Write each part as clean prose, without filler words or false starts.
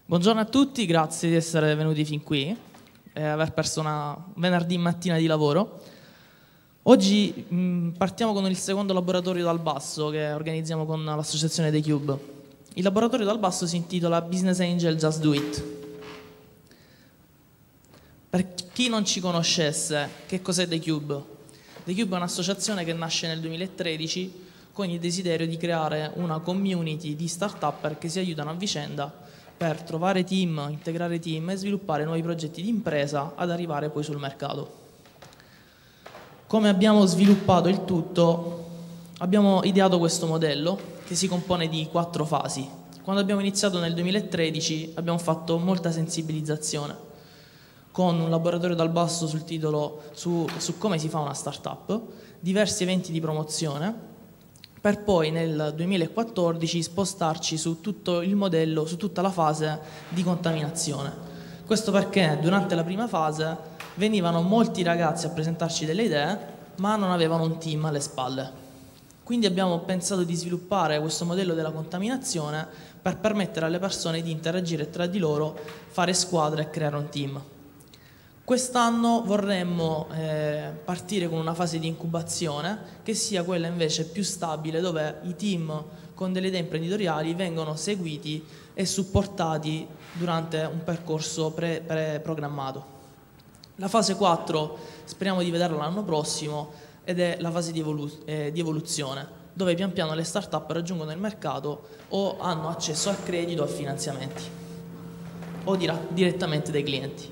Buongiorno a tutti, grazie di essere venuti fin qui e aver perso una venerdì mattina di lavoro. Oggi partiamo con il secondo laboratorio dal basso che organizziamo con l'associazione The Cube. Il laboratorio dal basso si intitola Business Angel Just Do It. Per chi non ci conoscesse, che cos'è The Cube? The Cube è un'associazione che nasce nel 2013 con il desiderio di creare una community di start-upper che si aiutano a vicenda per trovare team, integrare team e sviluppare nuovi progetti di impresa ad arrivare poi sul mercato. Come abbiamo sviluppato il tutto? Abbiamo ideato questo modello che si compone di 4 fasi. Quando abbiamo iniziato nel 2013 abbiamo fatto molta sensibilizzazione con un laboratorio dal basso sul titolo su come si fa una startup, diversi eventi di promozione, per poi nel 2014 spostarci su tutto il modello, su tutta la fase di contaminazione. Questo perché durante la prima fase venivano molti ragazzi a presentarci delle idee, ma non avevano un team alle spalle. Quindi abbiamo pensato di sviluppare questo modello della contaminazione per permettere alle persone di interagire tra di loro, fare squadra e creare un team. Quest'anno vorremmo partire con una fase di incubazione che sia quella invece più stabile, dove i team con delle idee imprenditoriali vengono seguiti e supportati durante un percorso pre-programmato. La fase 4 speriamo di vederla l'anno prossimo ed è la fase di evoluzione, dove pian piano le start-up raggiungono il mercato o hanno accesso al credito o a finanziamenti o direttamente dai clienti.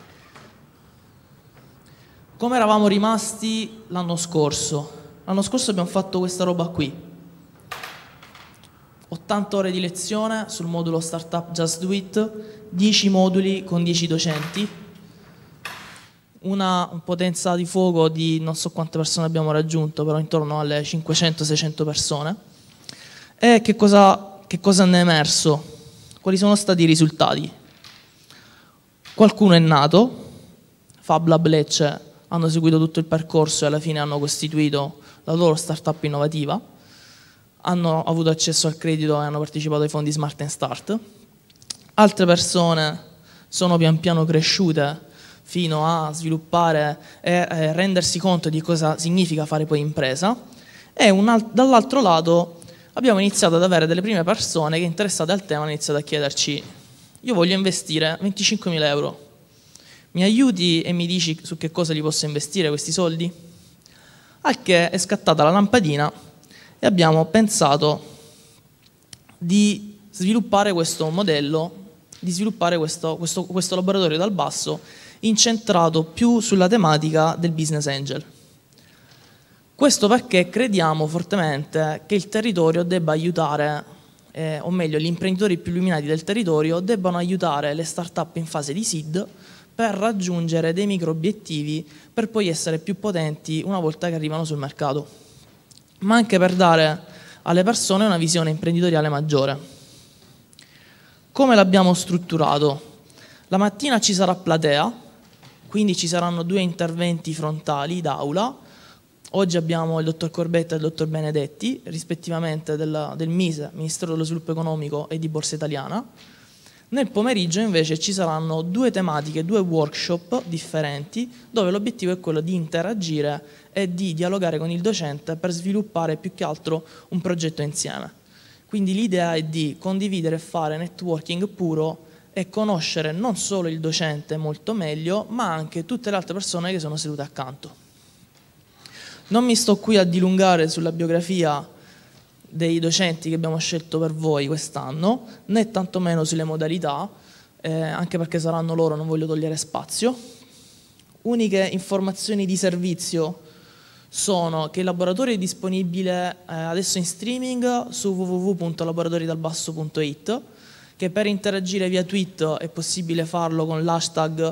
Come eravamo rimasti l'anno scorso? L'anno scorso abbiamo fatto questa roba qui. 80 ore di lezione sul modulo Startup Just Do It, 10 moduli con 10 docenti, una potenza di fuoco di non so quante persone abbiamo raggiunto, però intorno alle 500-600 persone. E che cosa ne è emerso? Quali sono stati i risultati? Qualcuno è nato, FabLab Lecce hanno seguito tutto il percorso e alla fine hanno costituito la loro startup innovativa, hanno avuto accesso al credito e hanno partecipato ai fondi Smart and Start. Altre persone sono pian piano cresciute fino a sviluppare e rendersi conto di cosa significa fare poi impresa, e dall'altro lato abbiamo iniziato ad avere delle prime persone che, interessate al tema, hanno iniziato a chiederci: io voglio investire 25.000 euro, mi aiuti e mi dici su che cosa li posso investire questi soldi? Al che è scattata la lampadina e abbiamo pensato di sviluppare questo modello, di sviluppare questo laboratorio dal basso incentrato più sulla tematica del business angel. Questo perché crediamo fortemente che il territorio debba aiutare, o meglio gli imprenditori più illuminati del territorio debbano aiutare le start-up in fase di seed per raggiungere dei micro obiettivi per poi essere più potenti una volta che arrivano sul mercato, ma anche per dare alle persone una visione imprenditoriale maggiore. Come l'abbiamo strutturato? La mattina ci sarà platea, quindi ci saranno 2 interventi frontali d'aula. Oggi abbiamo il dottor Corbetta e il dottor Benedetti, rispettivamente del MISE, Ministero dello Sviluppo Economico, e di Borsa Italiana. Nel pomeriggio invece ci saranno 2 tematiche, 2 workshop differenti, dove l'obiettivo è quello di interagire e di dialogare con il docente per sviluppare più che altro un progetto insieme. Quindi l'idea è di condividere e fare networking puro e conoscere non solo il docente molto meglio, ma anche tutte le altre persone che sono sedute accanto. Non mi sto qui a dilungare sulla biografia dei docenti che abbiamo scelto per voi quest'anno, né tantomeno sulle modalità, anche perché saranno loro, non voglio togliere spazio. Uniche informazioni di servizio sono che il laboratorio è disponibile adesso in streaming su www.laboratoriodalbasso.it, che per interagire via tweet è possibile farlo con l'hashtag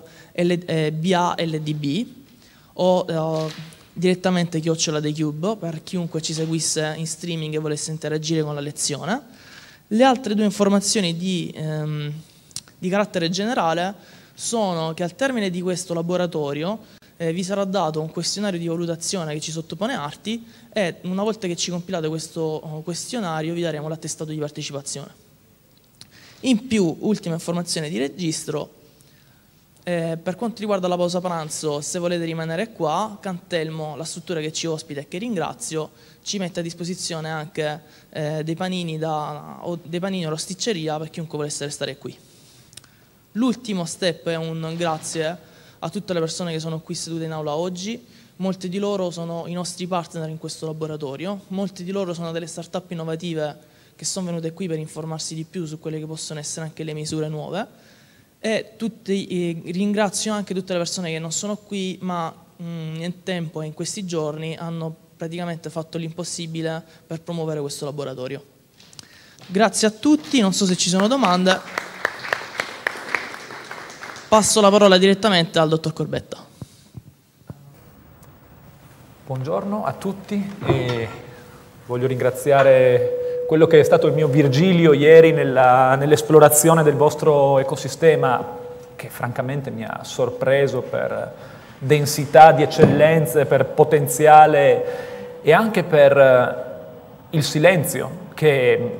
BALDB o direttamente @TheCube per chiunque ci seguisse in streaming e volesse interagire con la lezione. Le altre 2 informazioni di carattere generale sono che al termine di questo laboratorio vi sarà dato un questionario di valutazione che ci sottopone Arti, e una volta che ci compilate questo questionario vi daremo l'attestato di partecipazione. In più, ultima informazione di registro, per quanto riguarda la pausa pranzo, se volete rimanere qua, Cantelmo, la struttura che ci ospita e che ringrazio, ci mette a disposizione anche dei panini o rosticceria per chiunque volesse restare qui. L'ultimo step è un grazie a tutte le persone che sono qui sedute in aula oggi. Molti di loro sono i nostri partner in questo laboratorio, molti di loro sono delle start-up innovative che sono venute qui per informarsi di più su quelle che possono essere anche le misure nuove, e ringrazio anche tutte le persone che non sono qui ma nel tempo e in questi giorni hanno praticamente fatto l'impossibile per promuovere questo laboratorio. Grazie a tutti, non so se ci sono domande. Passo la parola direttamente al dottor Corbetta. Buongiorno a tutti e voglio ringraziare quello che è stato il mio Virgilio ieri nell'esplorazione del vostro ecosistema, che francamente mi ha sorpreso per densità di eccellenze, per potenziale e anche per il silenzio che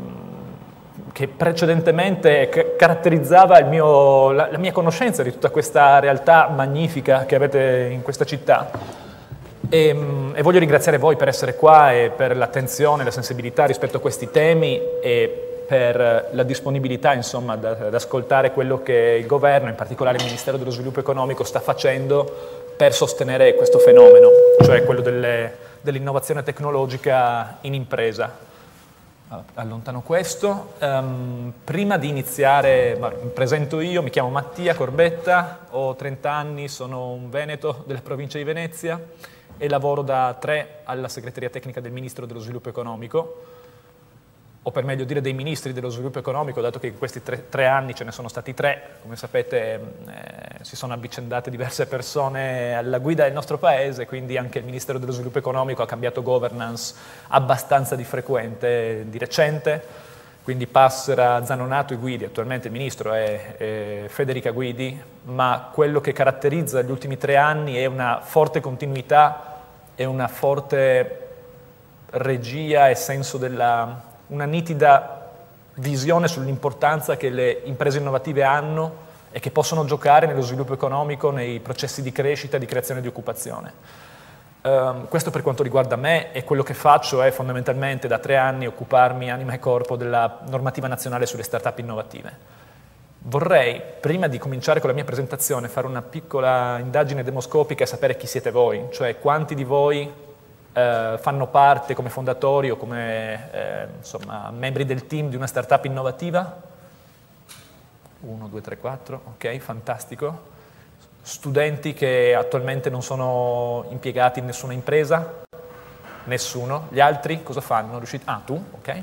precedentemente caratterizzava la mia conoscenza di tutta questa realtà magnifica che avete in questa città. E voglio ringraziare voi per essere qua e per l'attenzione, la sensibilità rispetto a questi temi e per la disponibilità, insomma, ad ascoltare quello che il governo, in particolare il Ministero dello Sviluppo Economico, sta facendo per sostenere questo fenomeno, cioè quello dell'innovazione tecnologica in impresa. Allontano questo. Prima di iniziare, mi presento io, mi chiamo Mattia Corbetta, ho 30 anni, sono un veneto della provincia di Venezia e lavoro da 3 alla segreteria tecnica del Ministro dello Sviluppo Economico, o per meglio dire dei Ministri dello Sviluppo Economico, dato che in questi 3 anni ce ne sono stati 3, come sapete si sono avvicendate diverse persone alla guida del nostro Paese, quindi anche il Ministero dello Sviluppo Economico ha cambiato governance abbastanza di recente, quindi Passera, Zanonato e Guidi, attualmente il Ministro è Federica Guidi, ma quello che caratterizza gli ultimi 3 anni è una forte continuità e una forte regia e senso una nitida visione sull'importanza che le imprese innovative hanno e che possono giocare nello sviluppo economico, nei processi di crescita e di creazione di occupazione. Questo per quanto riguarda me, e quello che faccio è fondamentalmente da 3 anni occuparmi anima e corpo della normativa nazionale sulle start-up innovative. Vorrei, prima di cominciare con la mia presentazione, fare una piccola indagine demoscopica e sapere chi siete voi, cioè quanti di voi fanno parte come fondatori o come insomma, membri del team di una startup innovativa? 1, 2, 3, 4, ok, fantastico. Studenti che attualmente non sono impiegati in nessuna impresa? Nessuno. Gli altri cosa fanno? Ah, tu? Ok.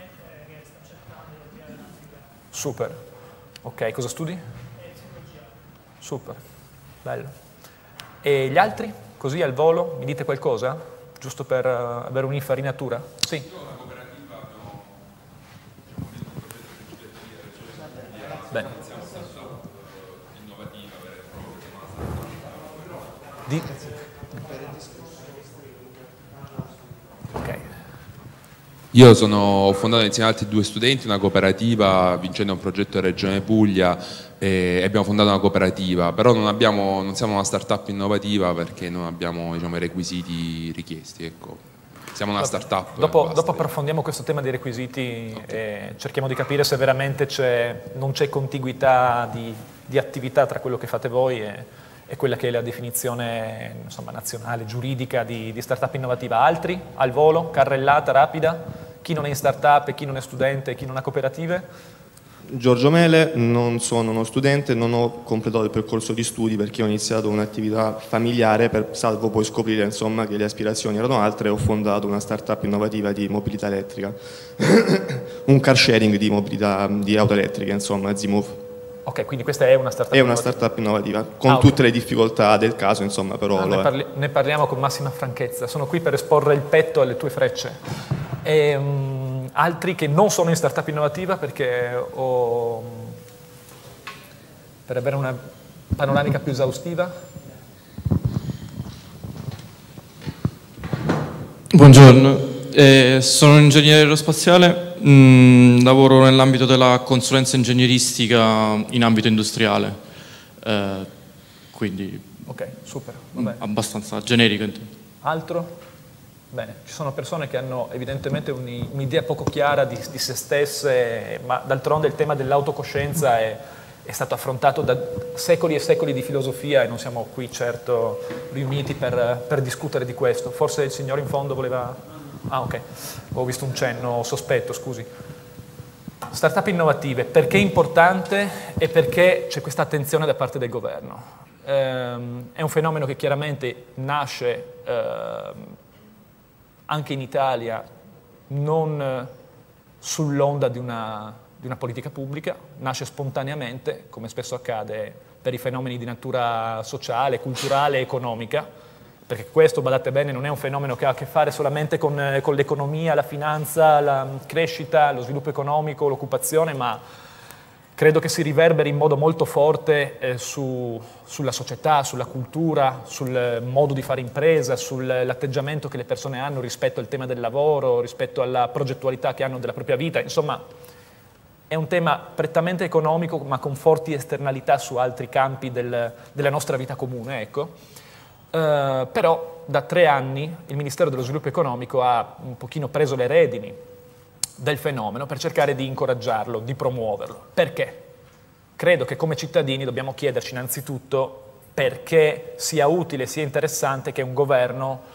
Super. Ok, cosa studi? Super, bello. E gli altri? Così al volo, mi dite qualcosa? Giusto per avere un'infarinatura? Sì. Bene. Ok. Io ho fondato insieme ad altri 2 studenti una cooperativa vincendo un progetto in Regione Puglia e abbiamo fondato una cooperativa, però non siamo una startup innovativa perché non abbiamo, diciamo, i requisiti richiesti, ecco. Siamo una startup. Dopo approfondiamo questo tema dei requisiti, okay, e cerchiamo di capire se veramente non c'è contiguità di attività tra quello che fate voi e quella che è la definizione, insomma, nazionale, giuridica di startup innovativa. Altri? Al volo? Carrellata rapida? Chi non è in startup e chi non è studente e chi non ha cooperative? Giorgio Mele, non sono uno studente, non ho completato il percorso di studi perché ho iniziato un'attività familiare, salvo poi scoprire, insomma, che le aspirazioni erano altre, e ho fondato una startup innovativa di mobilità elettrica, un car sharing di mobilità di auto elettriche, insomma, Zimove. Ok, quindi questa è una startup innovativa? È una startup innovativa, con tutte le difficoltà del caso, insomma, però... Ne parliamo con massima franchezza, sono qui per esporre il petto alle tue frecce. Altri che non sono in startup innovativa per avere una panoramica più esaustiva? Buongiorno, sono un ingegnere aerospaziale, lavoro nell'ambito della consulenza ingegneristica in ambito industriale, quindi Ok, super, vabbè. abbastanza generico. Altro? Bene, ci sono persone che hanno evidentemente un'idea poco chiara di se stesse, ma d'altronde il tema dell'autocoscienza è stato affrontato da secoli e secoli di filosofia e non siamo qui certo riuniti per discutere di questo. Forse il signore in fondo voleva... Ah, ok, ho visto un cenno sospetto, scusi. Startup innovative, perché è importante e perché c'è questa attenzione da parte del governo? È un fenomeno che chiaramente nasce anche in Italia non sull'onda di una politica pubblica, nasce spontaneamente, come spesso accade per i fenomeni di natura sociale, culturale e economica, perché questo, badate bene, non è un fenomeno che ha a che fare solamente con l'economia, la finanza, la crescita, lo sviluppo economico, l'occupazione, ma credo che si riverberi in modo molto forte sulla società, sulla cultura, sul modo di fare impresa, sull'atteggiamento che le persone hanno rispetto al tema del lavoro, rispetto alla progettualità che hanno della propria vita. Insomma, è un tema prettamente economico, ma con forti esternalità su altri campi della nostra vita comune, ecco. Però da 3 anni il Ministero dello Sviluppo Economico ha un pochino preso le redini del fenomeno per cercare di incoraggiarlo, di promuoverlo. Perché? Credo che come cittadini dobbiamo chiederci innanzitutto perché sia utile, sia interessante che un governo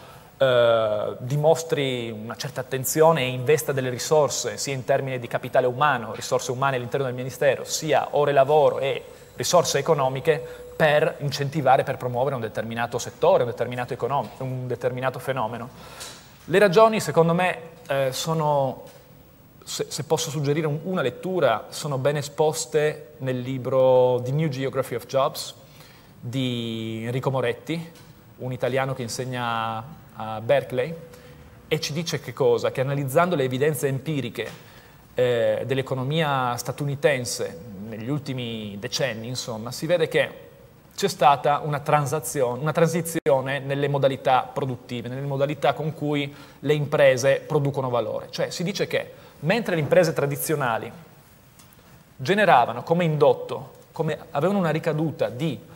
dimostri una certa attenzione e investa delle risorse, sia in termini di capitale umano, risorse umane all'interno del Ministero, sia ore lavoro e risorse economiche per incentivare, per promuovere un determinato settore, un determinato fenomeno. Le ragioni, secondo me, sono... Se posso suggerire una lettura, sono ben esposte nel libro The New Geography of Jobs di Enrico Moretti, un italiano che insegna a Berkeley, e ci dice che cosa? Che analizzando le evidenze empiriche dell'economia statunitense negli ultimi decenni, insomma, si vede che c'è stata una transizione nelle modalità produttive, nelle modalità con cui le imprese producono valore. Cioè si dice che mentre le imprese tradizionali generavano come indotto, avevano una ricaduta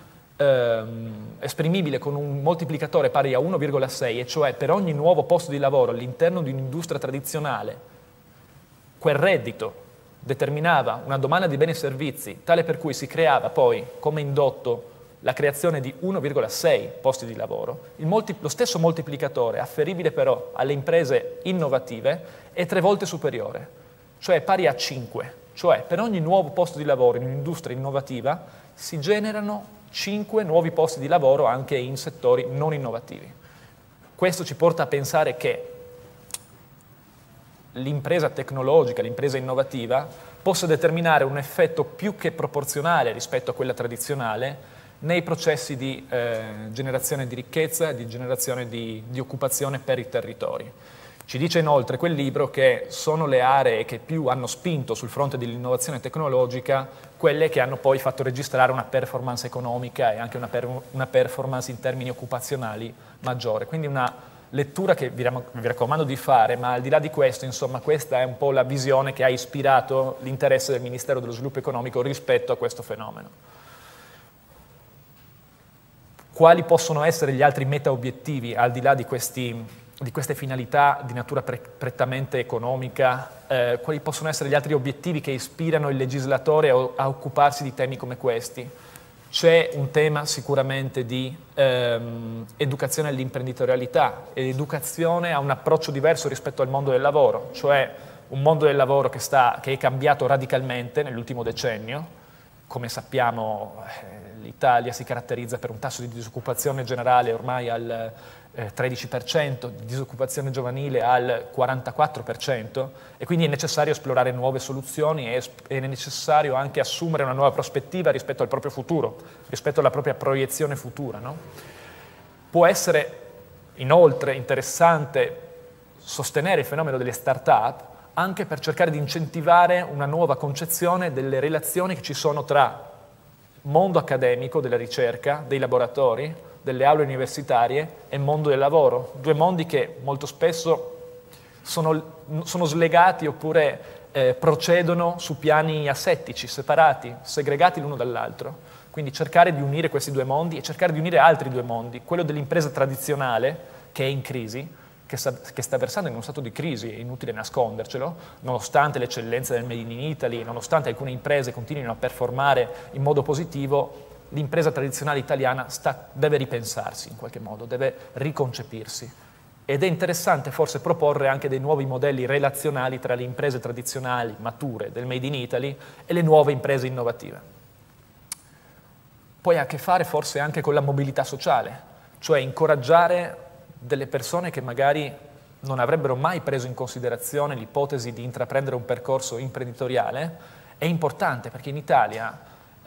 esprimibile con un moltiplicatore pari a 1,6, e cioè per ogni nuovo posto di lavoro all'interno di un'industria tradizionale, quel reddito determinava una domanda di beni e servizi tale per cui si creava poi come indotto la creazione di 1,6 posti di lavoro. Lo stesso moltiplicatore, afferibile però alle imprese innovative, è 3 volte superiore, cioè pari a 5. Cioè per ogni nuovo posto di lavoro in un'industria innovativa si generano 5 nuovi posti di lavoro anche in settori non innovativi. Questo ci porta a pensare che l'impresa tecnologica, l'impresa innovativa, possa determinare un effetto più che proporzionale rispetto a quella tradizionale nei processi di generazione di ricchezza e di generazione di occupazione per i territori. Ci dice inoltre quel libro che sono le aree che più hanno spinto sul fronte dell'innovazione tecnologica quelle che hanno poi fatto registrare una performance economica e anche una performance in termini occupazionali maggiore. Quindi una lettura che vi raccomando di fare, ma al di là di questo, insomma, questa è un po' la visione che ha ispirato l'interesse del Ministero dello Sviluppo Economico rispetto a questo fenomeno. Quali possono essere gli altri meta-obiettivi, al di là di queste finalità di natura prettamente economica, quali possono essere gli altri obiettivi che ispirano il legislatore a occuparsi di temi come questi? C'è un tema sicuramente di educazione all'imprenditorialità, educazione a un approccio diverso rispetto al mondo del lavoro, cioè un mondo del lavoro che è cambiato radicalmente nell'ultimo decennio. Come sappiamo, l'Italia si caratterizza per un tasso di disoccupazione generale ormai al 13%, di disoccupazione giovanile al 44%, e quindi è necessario esplorare nuove soluzioni e è necessario anche assumere una nuova prospettiva rispetto al proprio futuro, rispetto alla propria proiezione futura, no? Può essere inoltre interessante sostenere il fenomeno delle start-up anche per cercare di incentivare una nuova concezione delle relazioni che ci sono tra mondo accademico, della ricerca, dei laboratori, delle aule universitarie e mondo del lavoro, 2 mondi che molto spesso sono slegati oppure procedono su piani asettici, separati, segregati l'uno dall'altro. Quindi cercare di unire questi due mondi e cercare di unire altri due mondi, quello dell'impresa tradizionale, che è in crisi, che sta versando in uno stato di crisi, è inutile nascondercelo, nonostante l'eccellenza del Made in Italy, nonostante alcune imprese continuino a performare in modo positivo, l'impresa tradizionale italiana deve ripensarsi in qualche modo, deve riconcepirsi. Ed è interessante forse proporre anche dei nuovi modelli relazionali tra le imprese tradizionali, mature, del Made in Italy e le nuove imprese innovative. Poi ha a che fare forse anche con la mobilità sociale, cioè incoraggiare delle persone che magari non avrebbero mai preso in considerazione l'ipotesi di intraprendere un percorso imprenditoriale. È importante perché in Italia,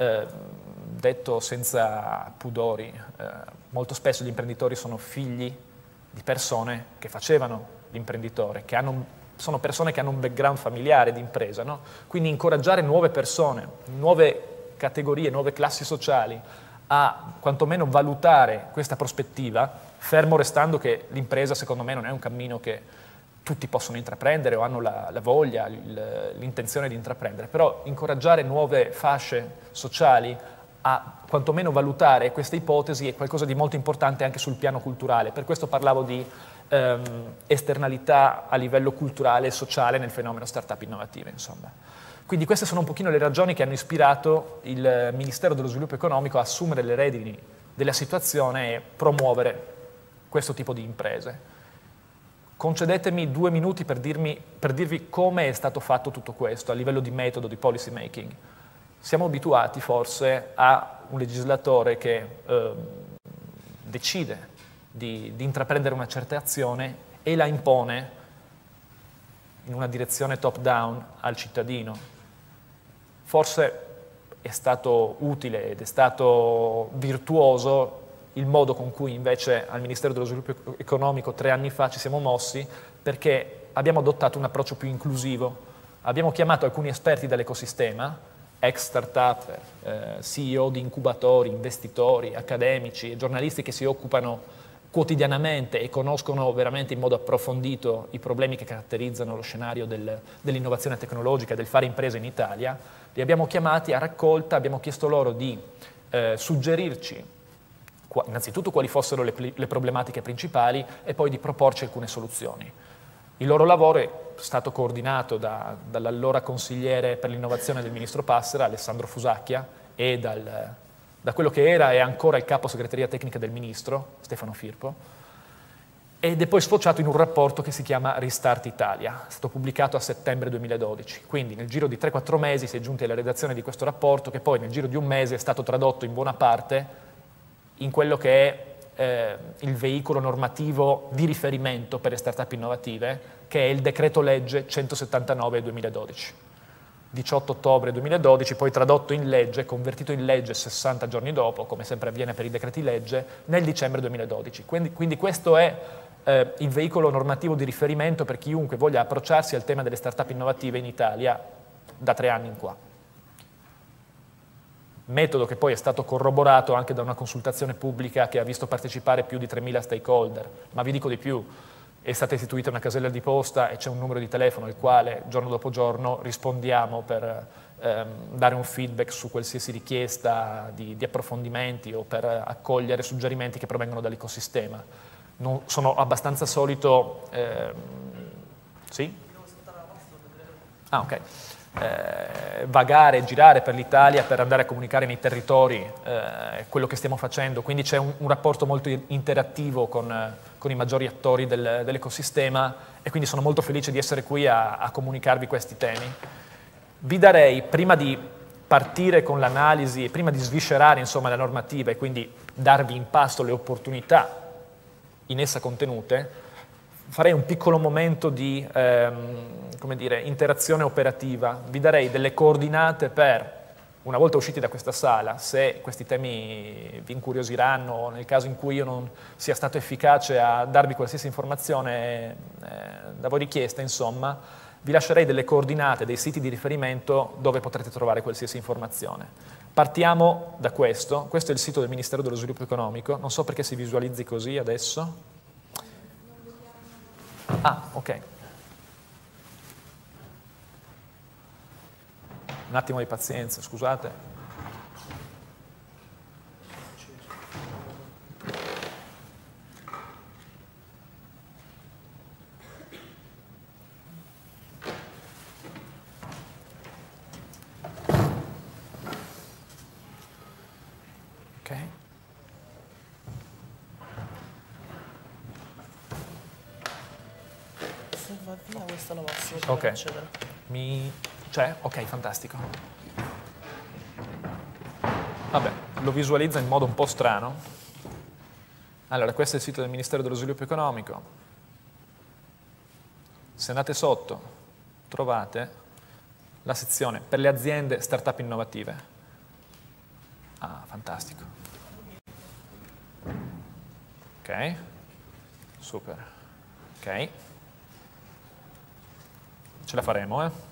detto senza pudori, molto spesso gli imprenditori sono figli di persone che facevano l'imprenditore, sono persone che hanno un background familiare di impresa, no? Quindi incoraggiare nuove persone, nuove categorie, nuove classi sociali a quantomeno valutare questa prospettiva, fermo restando che l'impresa secondo me non è un cammino che tutti possono intraprendere o hanno la voglia, l'intenzione di intraprendere, però incoraggiare nuove fasce sociali a quantomeno valutare queste ipotesi è qualcosa di molto importante anche sul piano culturale. Per questo parlavo di esternalità a livello culturale e sociale nel fenomeno startup innovative, insomma. Quindi queste sono un pochino le ragioni che hanno ispirato il Ministero dello Sviluppo Economico a assumere le redini della situazione e promuovere questo tipo di imprese. Concedetemi 2 minuti per dirvi come è stato fatto tutto questo a livello di metodo, di policy making. Siamo abituati forse a un legislatore che decide di intraprendere una certa azione e la impone in una direzione top-down al cittadino. Forse è stato utile ed è stato virtuoso il modo con cui invece al Ministero dello Sviluppo Economico 3 anni fa ci siamo mossi, perché abbiamo adottato un approccio più inclusivo. Abbiamo chiamato alcuni esperti dell'ecosistema, ex startup, CEO di incubatori, investitori, accademici e giornalisti che si occupano quotidianamente e conoscono veramente in modo approfondito i problemi che caratterizzano lo scenario dell'innovazione tecnologica, del fare impresa in Italia. Li abbiamo chiamati a raccolta, abbiamo chiesto loro di suggerirci innanzitutto quali fossero le problematiche principali e poi di proporci alcune soluzioni. Il loro lavoro è stato coordinato dall'allora consigliere per l'innovazione del ministro Passera, Alessandro Fusacchia, e da quello che era e ancora il capo segreteria tecnica del ministro, Stefano Firpo, ed è poi sfociato in un rapporto che si chiama Restart Italia, è stato pubblicato a settembre 2012, quindi nel giro di 3-4 mesi si è giunti alla redazione di questo rapporto, che poi nel giro di un mese è stato tradotto in buona parte in quello che è il veicolo normativo di riferimento per le start-up innovative, che è il decreto legge 179 2012. 18 ottobre 2012, poi tradotto in legge, convertito in legge 60 giorni dopo, come sempre avviene per i decreti legge, nel dicembre 2012. Quindi questo è il veicolo normativo di riferimento per chiunque voglia approcciarsi al tema delle start-up innovative in Italia da 3 anni in qua. Metodo che poi è stato corroborato anche da una consultazione pubblica che ha visto partecipare più di 3.000 stakeholder, ma vi dico di più. È stata istituita una casella di posta e c'è un numero di telefono al quale giorno dopo giorno rispondiamo per dare un feedback su qualsiasi richiesta di approfondimenti o per accogliere suggerimenti che provengono dall'ecosistema. Sono abbastanza solito... Sì? Ah, ok. Vagare, girare per l'Italia per andare a comunicare nei territori quello che stiamo facendo, quindi c'è un rapporto molto interattivo con i maggiori attori dell'ecosistema e quindi sono molto felice di essere qui a comunicarvi questi temi. Vi darei, prima di partire con l'analisi, prima di sviscerare insomma la normativa e quindi darvi in pasto le opportunità in essa contenute, farei un piccolo momento di come dire, interazione operativa. Vi darei delle coordinate per, una volta usciti da questa sala, se questi temi vi incuriosiranno o nel caso in cui io non sia stato efficace a darvi qualsiasi informazione da voi richiesta, insomma, vi lascerei delle coordinate, dei siti di riferimento dove potrete trovare qualsiasi informazione. Partiamo da questo è il sito del Ministero dello Sviluppo Economico, non so perché si visualizzi così adesso. Ah, ok. Un attimo di pazienza, scusate. Ok. Se va via questa la passo Ok. per accedere. C'è? Ok, fantastico. Vabbè, lo visualizza in modo un po' strano. Allora, questo è il sito del Ministero dello Sviluppo Economico. Se andate sotto, trovate la sezione per le aziende startup innovative. Ah, fantastico. Ok, super. Ok. Ce la faremo, eh?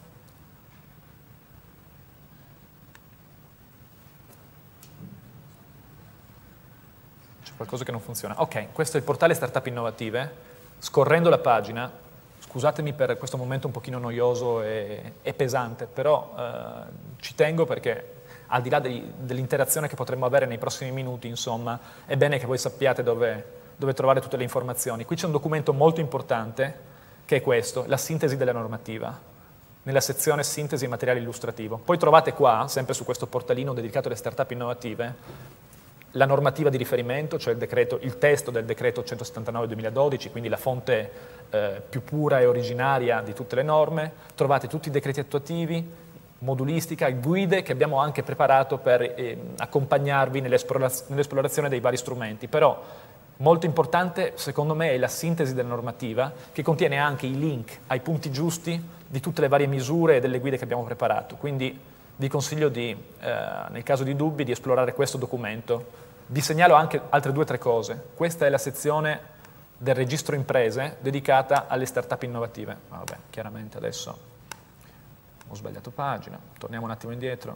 C'è qualcosa che non funziona. Ok, questo è il portale Startup Innovative. Scorrendo la pagina, scusatemi per questo momento un pochino noioso e pesante, però ci tengo perché al di là dell'interazione che potremmo avere nei prossimi minuti, insomma, è bene che voi sappiate dove trovare tutte le informazioni. Qui c'è un documento molto importante, che è questo, la sintesi della normativa, nella sezione sintesi e materiale illustrativo. Poi trovate qua, sempre su questo portalino dedicato alle startup innovative, la normativa di riferimento, cioè il testo del decreto 179/2012, quindi la fonte più pura e originaria di tutte le norme. Trovate tutti i decreti attuativi, modulistica, guide che abbiamo anche preparato per accompagnarvi nell'esplorazione dei vari strumenti. Però molto importante, secondo me, è la sintesi della normativa, che contiene anche i link ai punti giusti di tutte le varie misure e delle guide che abbiamo preparato. Quindi vi consiglio nel caso di dubbi, di esplorare questo documento. Vi segnalo anche altre 2 o 3 cose. Questa è la sezione del registro imprese dedicata alle startup innovative. Vabbè, chiaramente adesso ho sbagliato pagina, torniamo un attimo indietro.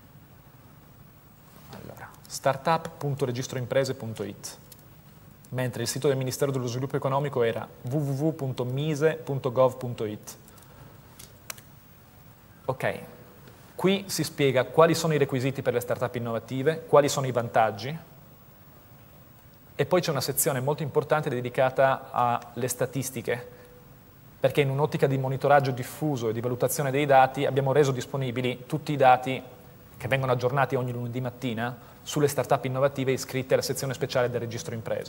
Allora, startup.registroimprese.it, mentre il sito del Ministero dello Sviluppo Economico era www.mise.gov.it. Ok, qui si spiega quali sono i requisiti per le startup innovative, quali sono i vantaggi, e poi c'è una sezione molto importante dedicata alle statistiche, perché in un'ottica di monitoraggio diffuso e di valutazione dei dati abbiamo reso disponibili tutti i dati che vengono aggiornati ogni lunedì mattina sulle startup innovative iscritte alla sezione speciale del registro imprese.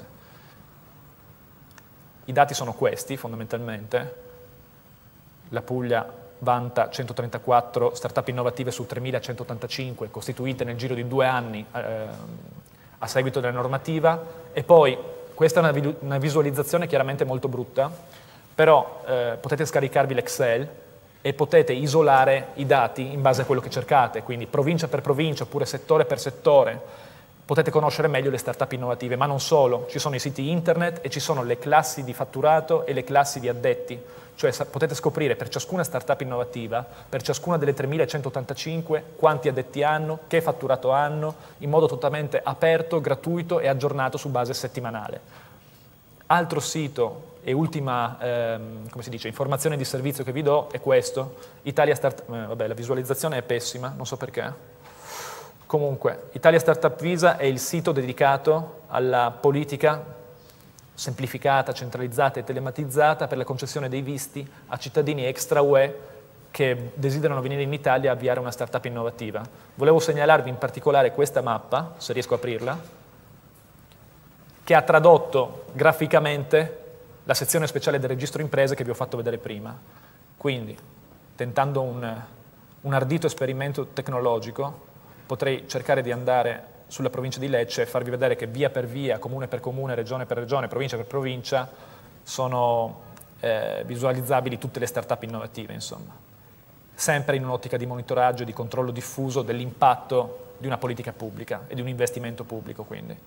I dati sono questi, fondamentalmente. La Puglia vanta 134 startup innovative su 3.185 costituite nel giro di 2 anni a seguito della normativa, e poi questa è una visualizzazione chiaramente molto brutta, però potete scaricarvi l'Excel e potete isolare i dati in base a quello che cercate, quindi provincia per provincia oppure settore per settore. Potete conoscere meglio le startup innovative, ma non solo, ci sono i siti internet e ci sono le classi di fatturato e le classi di addetti, cioè potete scoprire per ciascuna startup innovativa, per ciascuna delle 3.185, quanti addetti hanno, che fatturato hanno, in modo totalmente aperto, gratuito e aggiornato su base settimanale. Altro sito e ultima come si dice, informazione di servizio che vi do è questo, Italia Startup. Vabbè, la visualizzazione è pessima, non so perché. Comunque, Italia Startup Visa è il sito dedicato alla politica semplificata, centralizzata e telematizzata per la concessione dei visti a cittadini extra UE che desiderano venire in Italia a avviare una startup innovativa. Volevo segnalarvi in particolare questa mappa, se riesco a aprirla, che ha tradotto graficamente la sezione speciale del registro imprese che vi ho fatto vedere prima. Quindi, tentando un ardito esperimento tecnologico, potrei cercare di andare sulla provincia di Lecce e farvi vedere che via per via, comune per comune, regione per regione, provincia per provincia, sono visualizzabili tutte le start-up innovative, insomma. Sempre in un'ottica di monitoraggio e di controllo diffuso dell'impatto di una politica pubblica e di un investimento pubblico, quindi.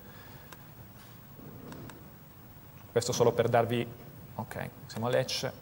Questo solo per darvi... Ok, siamo a Lecce.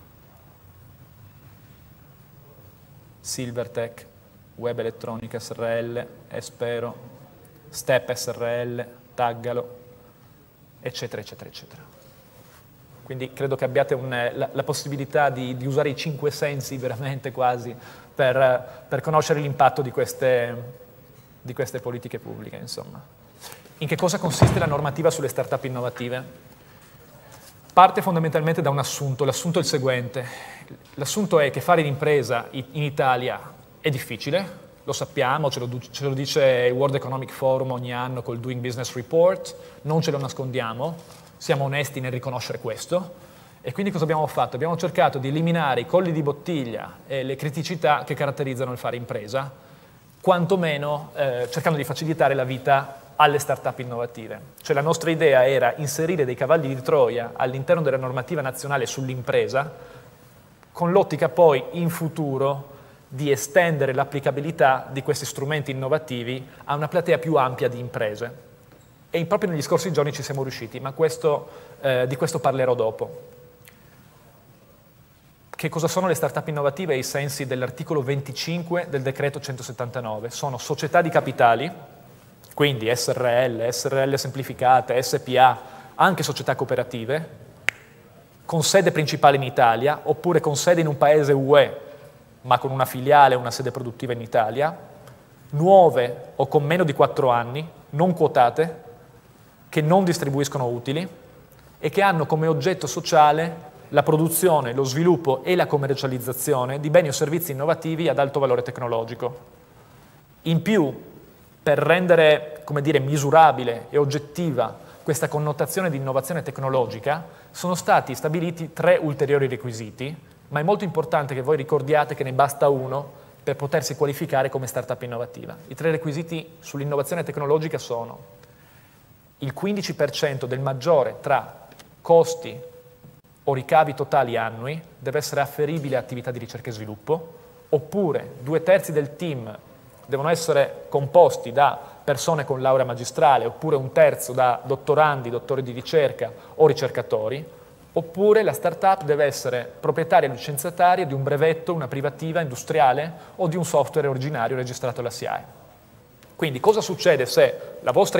Silvertech, Web Elettronica SRL, Espero, Step SRL, Taggalo, eccetera, eccetera, eccetera. quindi credo che abbiate la possibilità di usare i 5 sensi veramente quasi per conoscere l'impatto di queste politiche pubbliche, insomma. In che cosa consiste la normativa sulle start-up innovative? Parte fondamentalmente da un assunto, l'assunto è il seguente. L'assunto è che fare l'impresa in Italia è difficile, lo sappiamo, ce lo dice il World Economic Forum ogni anno col Doing Business Report, non ce lo nascondiamo, siamo onesti nel riconoscere questo. E quindi cosa abbiamo fatto? Abbiamo cercato di eliminare i colli di bottiglia e le criticità che caratterizzano il fare impresa, quantomeno cercando di facilitare la vita alle start-up innovative. Cioè la nostra idea era inserire dei cavalli di Troia all'interno della normativa nazionale sull'impresa, con l'ottica poi in futuro di estendere l'applicabilità di questi strumenti innovativi a una platea più ampia di imprese. E proprio negli scorsi giorni ci siamo riusciti, ma di questo parlerò dopo. Che cosa sono le start-up innovative ai sensi dell'articolo 25 del decreto 179? Sono società di capitali, quindi SRL semplificate, SPA, anche società cooperative, con sede principale in Italia, oppure con sede in un paese UE, ma con una filiale o una sede produttiva in Italia, nuove o con meno di 4 anni, non quotate, che non distribuiscono utili e che hanno come oggetto sociale la produzione, lo sviluppo e la commercializzazione di beni o servizi innovativi ad alto valore tecnologico. In più, per rendere, come dire, misurabile e oggettiva questa connotazione di innovazione tecnologica, sono stati stabiliti 3 ulteriori requisiti, ma è molto importante che voi ricordiate che ne basta uno per potersi qualificare come startup innovativa. I 3 requisiti sull'innovazione tecnologica sono il 15% del maggiore tra costi o ricavi totali annui deve essere afferibile a attività di ricerca e sviluppo, oppure 2/3 del team devono essere composti da persone con laurea magistrale, oppure 1/3 da dottorandi, dottori di ricerca o ricercatori, oppure la startup deve essere proprietaria e licenziataria di un brevetto, una privativa industriale o di un software originario registrato alla SIAE. Quindi cosa succede se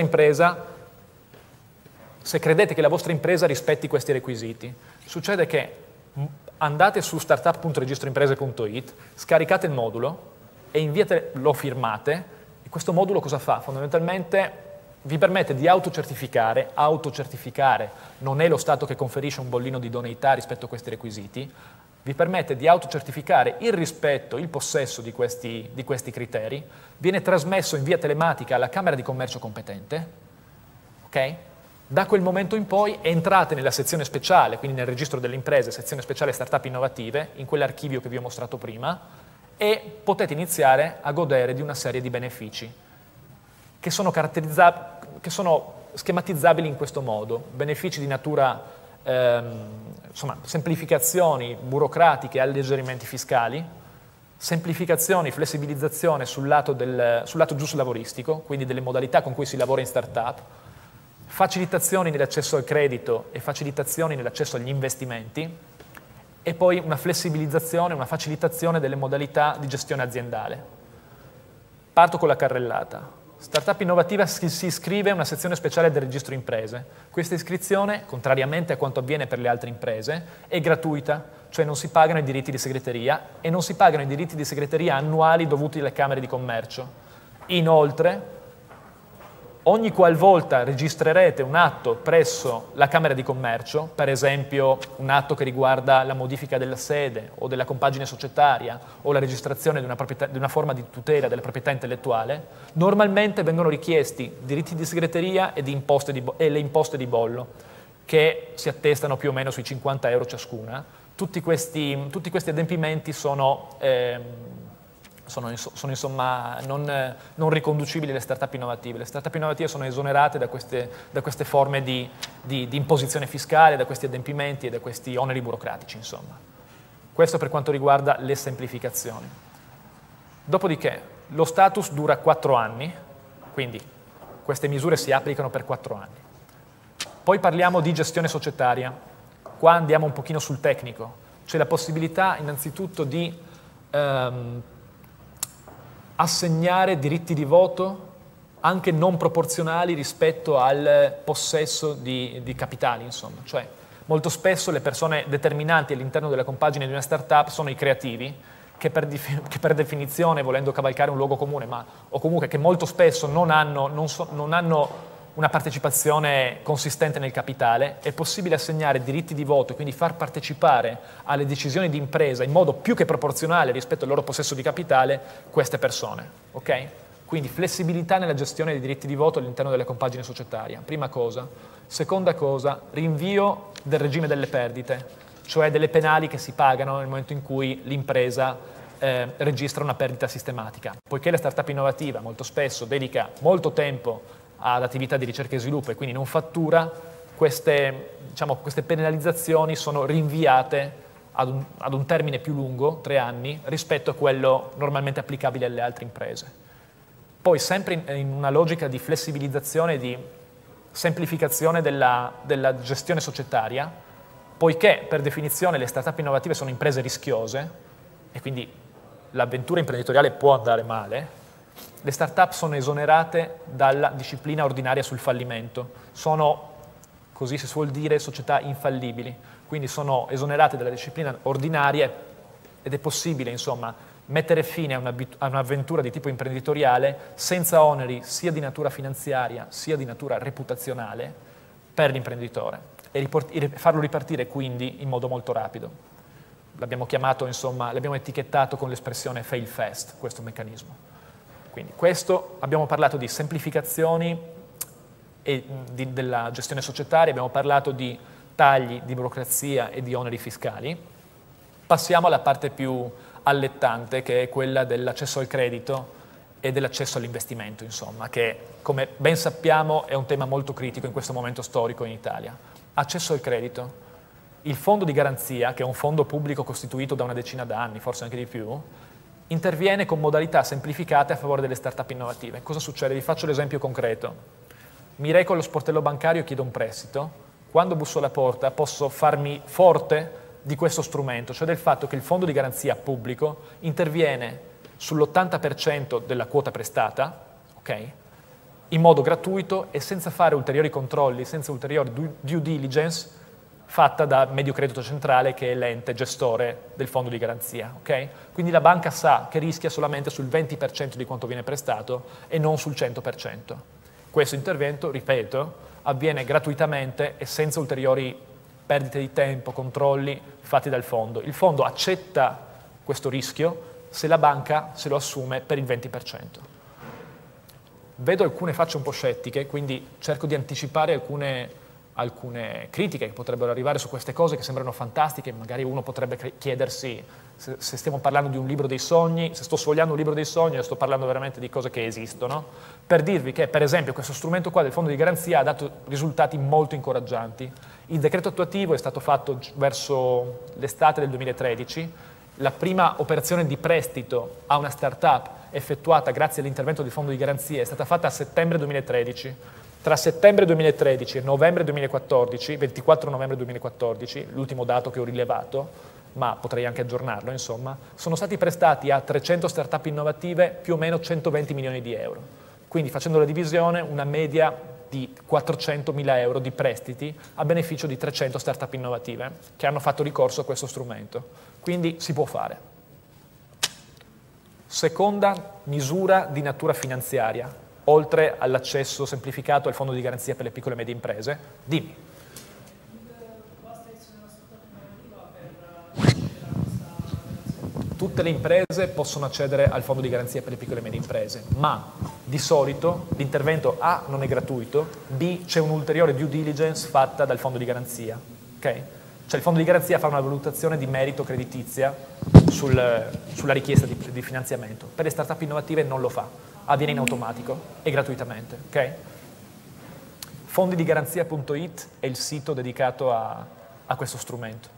credete che la vostra impresa rispetti questi requisiti? Succede che andate su startup.registroimprese.it, scaricate il modulo e lo firmate, e questo modulo cosa fa? Fondamentalmente vi permette di autocertificare non è lo Stato che conferisce un bollino di idoneità rispetto a questi requisiti, vi permette di autocertificare il rispetto, il possesso di questi criteri, viene trasmesso in via telematica alla Camera di Commercio competente, ok? Da quel momento in poi entrate nella sezione speciale, quindi nel registro delle imprese, sezione speciale startup innovative, in quell'archivio che vi ho mostrato prima, e potete iniziare a godere di una serie di benefici che sono schematizzabili in questo modo. Benefici di natura, semplificazioni burocratiche e alleggerimenti fiscali, semplificazioni, flessibilizzazione sul lato giuslavoristico, quindi delle modalità con cui si lavora in startup, facilitazioni nell'accesso al credito e facilitazioni nell'accesso agli investimenti, e poi una flessibilizzazione, una facilitazione delle modalità di gestione aziendale. Parto con la carrellata. Startup innovativa si iscrive a una sezione speciale del registro imprese. Questa iscrizione, contrariamente a quanto avviene per le altre imprese, è gratuita, cioè non si pagano i diritti di segreteria e non si pagano i diritti di segreteria annuali dovuti alle Camere di Commercio. Inoltre, ogni qualvolta registrerete un atto presso la Camera di Commercio, per esempio un atto che riguarda la modifica della sede o della compagine societaria o la registrazione di una forma di tutela della proprietà intellettuale, normalmente vengono richiesti diritti di segreteria e le imposte di bollo, che si attestano più o meno sui 50 euro ciascuna. Tutti questi adempimenti sono insomma non riconducibili alle start-up innovative. Le start-up innovative sono esonerate da queste forme di imposizione fiscale, da questi adempimenti e da questi oneri burocratici, insomma. Questo per quanto riguarda le semplificazioni. Dopodiché lo status dura 4 anni, quindi queste misure si applicano per 4 anni. Poi parliamo di gestione societaria. Qua andiamo un pochino sul tecnico. C'è la possibilità innanzitutto di assegnare diritti di voto anche non proporzionali rispetto al possesso di capitali, insomma. Cioè, Molto spesso le persone determinanti all'interno della compagine di una startup sono i creativi, che per definizione, volendo cavalcare un luogo comune, o comunque che molto spesso non hanno una partecipazione consistente nel capitale, è possibile assegnare diritti di voto e quindi far partecipare alle decisioni di impresa in modo più che proporzionale rispetto al loro possesso di capitale queste persone. Okay? Quindi flessibilità nella gestione dei diritti di voto all'interno della compagine societaria, prima cosa. Seconda cosa, rinvio del regime delle perdite, cioè delle penali che si pagano nel momento in cui l'impresa registra una perdita sistematica. Poiché la startup innovativa molto spesso dedica molto tempo ad attività di ricerca e sviluppo e quindi non fattura, queste penalizzazioni sono rinviate ad un termine più lungo, 3 anni, rispetto a quello normalmente applicabile alle altre imprese. Poi sempre in una logica di flessibilizzazione e di semplificazione della gestione societaria, poiché per definizione le startup innovative sono imprese rischiose e quindi l'avventura imprenditoriale può andare male, le startup sono esonerate dalla disciplina ordinaria sul fallimento, sono, così si suol dire, società infallibili, quindi sono esonerate dalla disciplina ordinaria ed è possibile, insomma, mettere fine a un'avventura di tipo imprenditoriale senza oneri sia di natura finanziaria sia di natura reputazionale per l'imprenditore e farlo ripartire quindi in modo molto rapido. L'abbiamo chiamato, insomma, l'abbiamo etichettato con l'espressione fail fast, questo meccanismo. Quindi abbiamo parlato di semplificazioni della gestione societaria, abbiamo parlato di tagli di burocrazia e di oneri fiscali. Passiamo alla parte più allettante, che è quella dell'accesso al credito e dell'accesso all'investimento, insomma, che come ben sappiamo è un tema molto critico in questo momento storico in Italia. Accesso al credito. Il fondo di garanzia, che è un fondo pubblico costituito da una decina d'anni, forse anche di più, interviene con modalità semplificate a favore delle start-up innovative. Cosa succede? Vi faccio l'esempio concreto. Mi reco allo sportello bancario e chiedo un prestito. Quando busso alla porta posso farmi forte di questo strumento, cioè del fatto che il fondo di garanzia pubblico interviene sull'80% della quota prestata, okay, in modo gratuito e senza fare ulteriori controlli, senza ulteriori due diligence fatta da Mediocredito Centrale, che è l'ente gestore del fondo di garanzia. Okay? Quindi la banca sa che rischia solamente sul 20% di quanto viene prestato e non sul 100%. Questo intervento, ripeto, avviene gratuitamente e senza ulteriori perdite di tempo, controlli fatti dal fondo. Il fondo accetta questo rischio se la banca se lo assume per il 20%. Vedo alcune facce un po' scettiche, quindi cerco di anticipare alcune critiche che potrebbero arrivare su queste cose che sembrano fantastiche. Magari uno potrebbe chiedersi se stiamo parlando di un libro dei sogni, se sto sfogliando un libro dei sogni o sto parlando veramente di cose che esistono, per dirvi che per esempio questo strumento qua del fondo di garanzia ha dato risultati molto incoraggianti. Il decreto attuativo è stato fatto verso l'estate del 2013, la prima operazione di prestito a una startup effettuata grazie all'intervento del fondo di garanzia è stata fatta a settembre 2013. Tra settembre 2013 e novembre 2014, 24 novembre 2014, l'ultimo dato che ho rilevato, ma potrei anche aggiornarlo, insomma, sono stati prestati a 300 startup innovative più o meno 120 milioni di euro. Quindi facendo la divisione, una media di 400.000 euro di prestiti a beneficio di 300 startup innovative che hanno fatto ricorso a questo strumento. Quindi si può fare. Seconda misura di natura finanziaria, oltre all'accesso semplificato al fondo di garanzia per le piccole e medie imprese. Dimmi. Tutte le imprese possono accedere al fondo di garanzia per le piccole e medie imprese, ma di solito l'intervento A non è gratuito, B c'è un'ulteriore due diligence fatta dal fondo di garanzia. Okay? Cioè il fondo di garanzia fa una valutazione di merito creditizia sulla richiesta di finanziamento. Per le start-up innovative non lo fa, avviene in automatico e gratuitamente. Okay? Fondidigaranzia.it è il sito dedicato a questo strumento.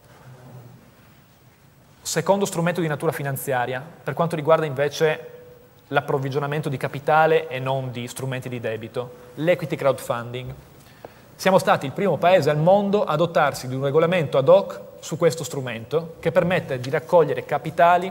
Secondo strumento di natura finanziaria, per quanto riguarda invece l'approvvigionamento di capitale e non di strumenti di debito, l'equity crowdfunding. Siamo stati il primo paese al mondo a dotarsi di un regolamento ad hoc su questo strumento che permette di raccogliere capitali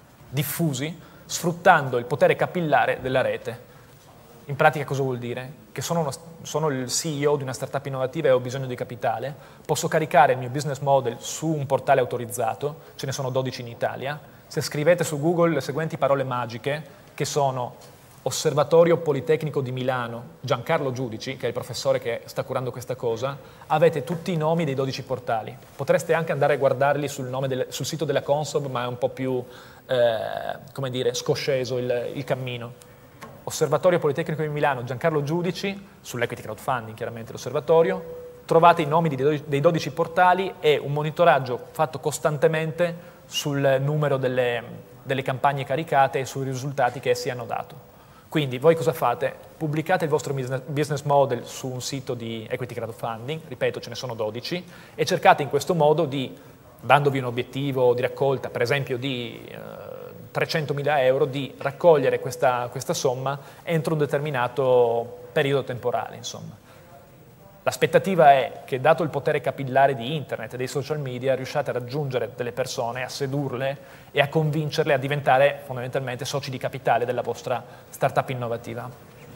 diffusi sfruttando il potere capillare della rete. In pratica cosa vuol dire? che sono il CEO di una startup innovativa e ho bisogno di capitale, posso caricare il mio business model su un portale autorizzato, ce ne sono 12 in Italia. Se scrivete su Google le seguenti parole magiche, che sono Osservatorio Politecnico di Milano, Giancarlo Giudici, che è il professore che sta curando questa cosa, avete tutti i nomi dei 12 portali. Potreste anche andare a guardarli sul sito della Consob, ma è un po' più, come dire, scosceso il cammino. Osservatorio Politecnico di Milano, Giancarlo Giudici, sull'equity crowdfunding chiaramente l'osservatorio, trovate i nomi dei 12 portali e un monitoraggio fatto costantemente sul numero delle campagne caricate e sui risultati che essi hanno dato. Quindi voi cosa fate? Pubblicate il vostro business model su un sito di equity crowdfunding, ripeto ce ne sono 12, e cercate in questo modo dandovi un obiettivo di raccolta, per esempio di 300.000 euro, di raccogliere questa somma entro un determinato periodo temporale, insomma. L'aspettativa è che, dato il potere capillare di internet e dei social media, riusciate a raggiungere delle persone, a sedurle e a convincerle a diventare fondamentalmente soci di capitale della vostra startup innovativa.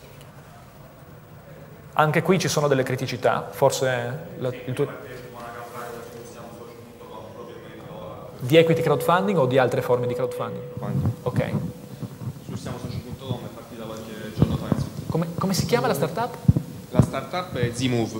Anche qui ci sono delle criticità, forse il tuo... Di equity crowdfunding o di altre forme di crowdfunding? Ok. Su siamosoci.com è partita qualche giorno fa. Come si chiama la startup? La startup è Zmove.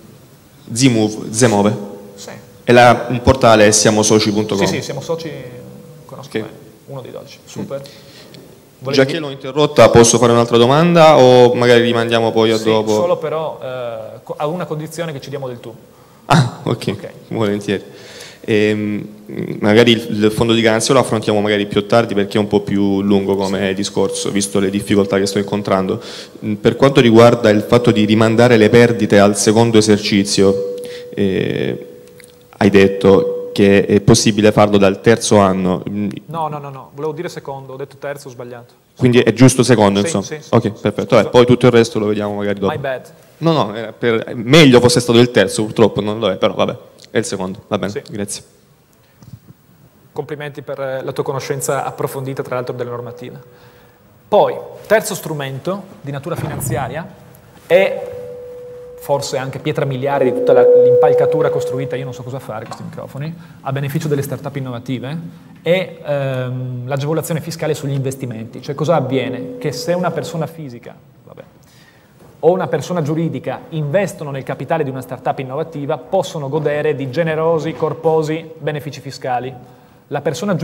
Zmove. Sì. È un portale siamosoci.com. Sì, siamo soci, conosco bene, uno dei 12. Super. Già che l'ho interrotta, posso fare un'altra domanda o magari rimandiamo poi a dopo? Sì, solo però a una condizione che ci diamo del tu. Ah, ok. Volentieri. Magari il fondo di garanzia lo affrontiamo magari più tardi perché è un po' più lungo come discorso, visto le difficoltà che sto incontrando. Per quanto riguarda il fatto di rimandare le perdite al secondo esercizio, hai detto che è possibile farlo dal terzo anno. No, volevo dire secondo, ho detto terzo, ho sbagliato. Quindi è giusto secondo, sì, insomma? Sì, ok, perfetto. Vabbè, poi tutto il resto lo vediamo magari dopo. My bad. No, meglio fosse stato il terzo, purtroppo non lo è, però vabbè. È il secondo, va bene, grazie. Complimenti per la tua conoscenza approfondita, tra l'altro, della normativa. Poi, terzo strumento di natura finanziaria è forse anche pietra miliare di tutta l'impalcatura costruita, io non so cosa fare con questi microfoni, a beneficio delle start-up innovative, è l'agevolazione fiscale sugli investimenti. Cioè cosa avviene? Che se una persona fisica, o una persona giuridica investono nel capitale di una startup innovativa, possono godere di generosi, corposi benefici fiscali. La persona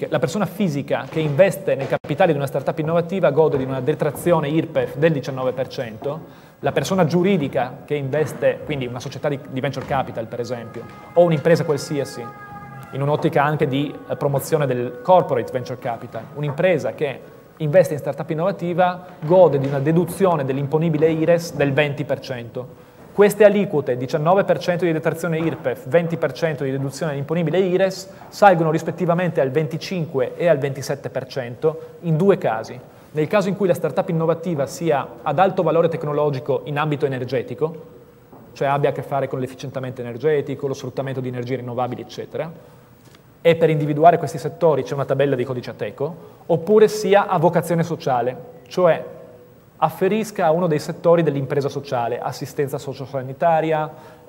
fisica che investe nel capitale di una startup innovativa gode di una detrazione IRPEF del 19%, la persona giuridica che investe, quindi una società di venture capital per esempio, o un'impresa qualsiasi, in un'ottica anche di promozione del corporate venture capital, un'impresa che investe in startup innovativa gode di una deduzione dell'imponibile IRES del 20%. Queste aliquote, 19% di detrazione IRPEF, 20% di deduzione dell'imponibile IRES, salgono rispettivamente al 25% e al 27% in due casi. Nel caso in cui la startup innovativa sia ad alto valore tecnologico in ambito energetico, cioè abbia a che fare con l'efficientamento energetico, lo sfruttamento di energie rinnovabili, eccetera, e per individuare questi settori c'è una tabella di codice Ateco, oppure sia a vocazione sociale, cioè afferisca a uno dei settori dell'impresa sociale, assistenza sociosanitaria,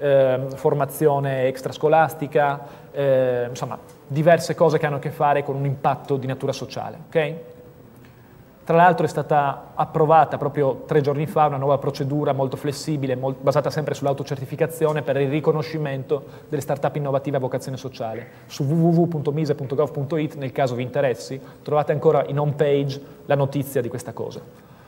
formazione extrascolastica, insomma, diverse cose che hanno a che fare con un impatto di natura sociale. Okay? Tra l'altro è stata approvata proprio 3 giorni fa una nuova procedura molto flessibile, basata sempre sull'autocertificazione per il riconoscimento delle start-up innovative a vocazione sociale. Su www.mise.gov.it, nel caso vi interessi, trovate ancora in home page la notizia di questa cosa.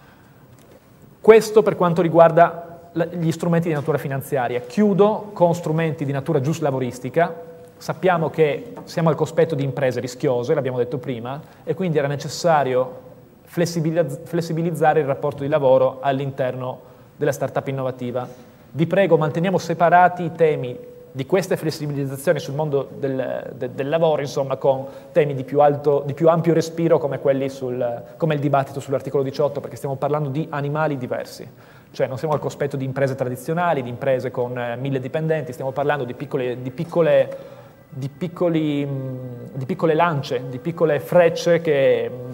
Questo per quanto riguarda gli strumenti di natura finanziaria. Chiudo con strumenti di natura giuslavoristica. Sappiamo che siamo al cospetto di imprese rischiose, l'abbiamo detto prima, e quindi era necessario flessibilizzare il rapporto di lavoro all'interno della startup innovativa. Vi prego, manteniamo separati i temi di queste flessibilizzazioni sul mondo del lavoro, insomma, con temi di più ampio respiro come quelli come il dibattito sull'articolo 18, perché stiamo parlando di animali diversi. Cioè non siamo al cospetto di imprese tradizionali, di imprese con 1000 dipendenti, stiamo parlando di piccole lance, di piccole frecce che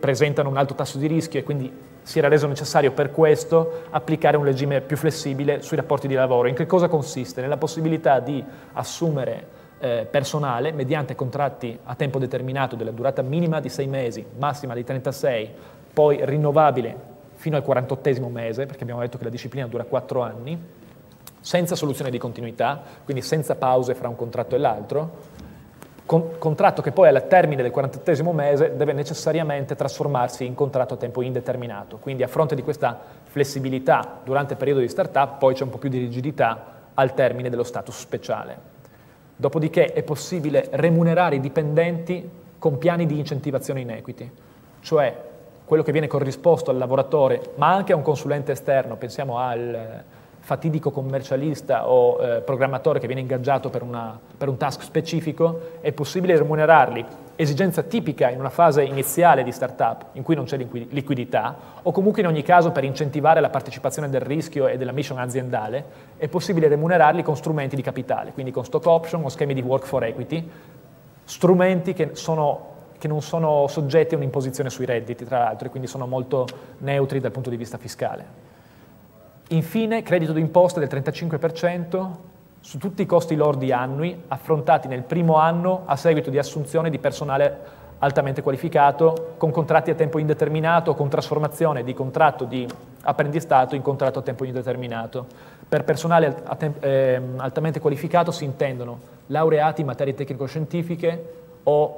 presentano un alto tasso di rischio e quindi si era reso necessario per questo applicare un regime più flessibile sui rapporti di lavoro. In che cosa consiste? Nella possibilità di assumere personale mediante contratti a tempo determinato della durata minima di 6 mesi, massima di 36, poi rinnovabile fino al 48esimo mese, perché abbiamo detto che la disciplina dura 4 anni, senza soluzione di continuità, quindi senza pause fra un contratto e l'altro, contratto che poi al termine del 48esimo mese deve necessariamente trasformarsi in contratto a tempo indeterminato. Quindi a fronte di questa flessibilità durante il periodo di startup, poi c'è un po' più di rigidità al termine dello status speciale. Dopodiché è possibile remunerare i dipendenti con piani di incentivazione in equity, cioè quello che viene corrisposto al lavoratore, ma anche a un consulente esterno, pensiamo al fatidico commercialista o programmatore che viene ingaggiato per un task specifico, è possibile remunerarli, esigenza tipica in una fase iniziale di startup in cui non c'è liquidità, o comunque in ogni caso per incentivare la partecipazione del rischio e della mission aziendale, è possibile remunerarli con strumenti di capitale, quindi con stock option o schemi di work for equity, strumenti che non sono soggetti a un'imposizione sui redditi, tra l'altro, e quindi sono molto neutri dal punto di vista fiscale. Infine, credito d'imposta del 35% su tutti i costi lordi annui affrontati nel primo anno a seguito di assunzione di personale altamente qualificato con contratti a tempo indeterminato o con trasformazione di contratto di apprendistato in contratto a tempo indeterminato. Per personale altamente qualificato si intendono laureati in materie tecnico-scientifiche o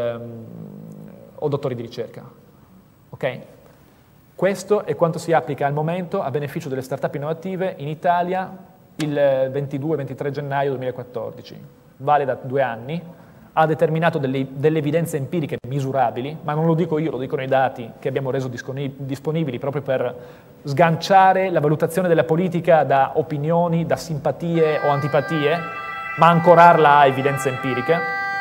dottori di ricerca. Ok? Questo è quanto si applica al momento a beneficio delle start-up innovative in Italia il 22-23 gennaio 2014. Vale da 2 anni, ha determinato delle evidenze empiriche misurabili, ma non lo dico io, lo dicono i dati che abbiamo reso disponibili proprio per sganciare la valutazione della politica da opinioni, da simpatie o antipatie, ma ancorarla a evidenze empiriche.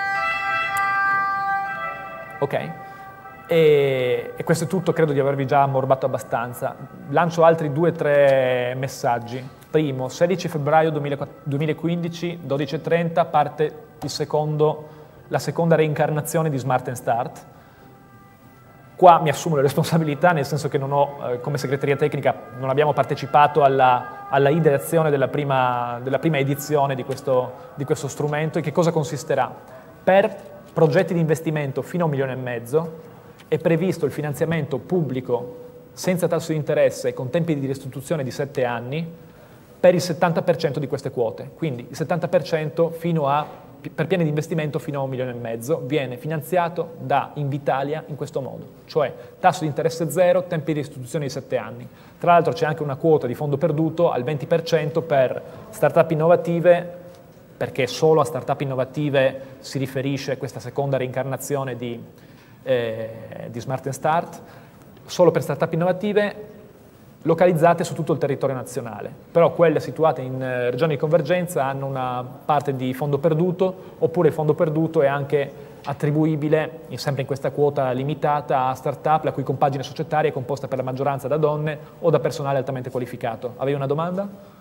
Ok? E questo è tutto, credo di avervi già ammorbato abbastanza. Lancio altri 2 o 3 messaggi. Primo, 16 febbraio 2015, 12:30, parte la seconda reincarnazione di Smart & Start. Qua mi assumo le responsabilità, nel senso che non ho, come segreteria tecnica, non abbiamo partecipato alla ideazione della prima edizione di questo strumento. E che cosa consisterà? Per progetti di investimento fino a 1,5 milioni è previsto il finanziamento pubblico senza tasso di interesse con tempi di restituzione di 7 anni per il 70% di queste quote. Quindi il 70% per piani di investimento fino a 1,5 milioni viene finanziato da Invitalia in questo modo, cioè tasso di interesse zero, tempi di restituzione di 7 anni. Tra l'altro c'è anche una quota di fondo perduto al 20% per startup innovative, perché solo a startup innovative si riferisce questa seconda reincarnazione di Smart & Start, solo per startup innovative localizzate su tutto il territorio nazionale, però quelle situate in regioni di convergenza hanno una parte di fondo perduto, oppure il fondo perduto è anche attribuibile, sempre in questa quota limitata, a startup la cui compagine societaria è composta per la maggioranza da donne o da personale altamente qualificato. Avevi una domanda?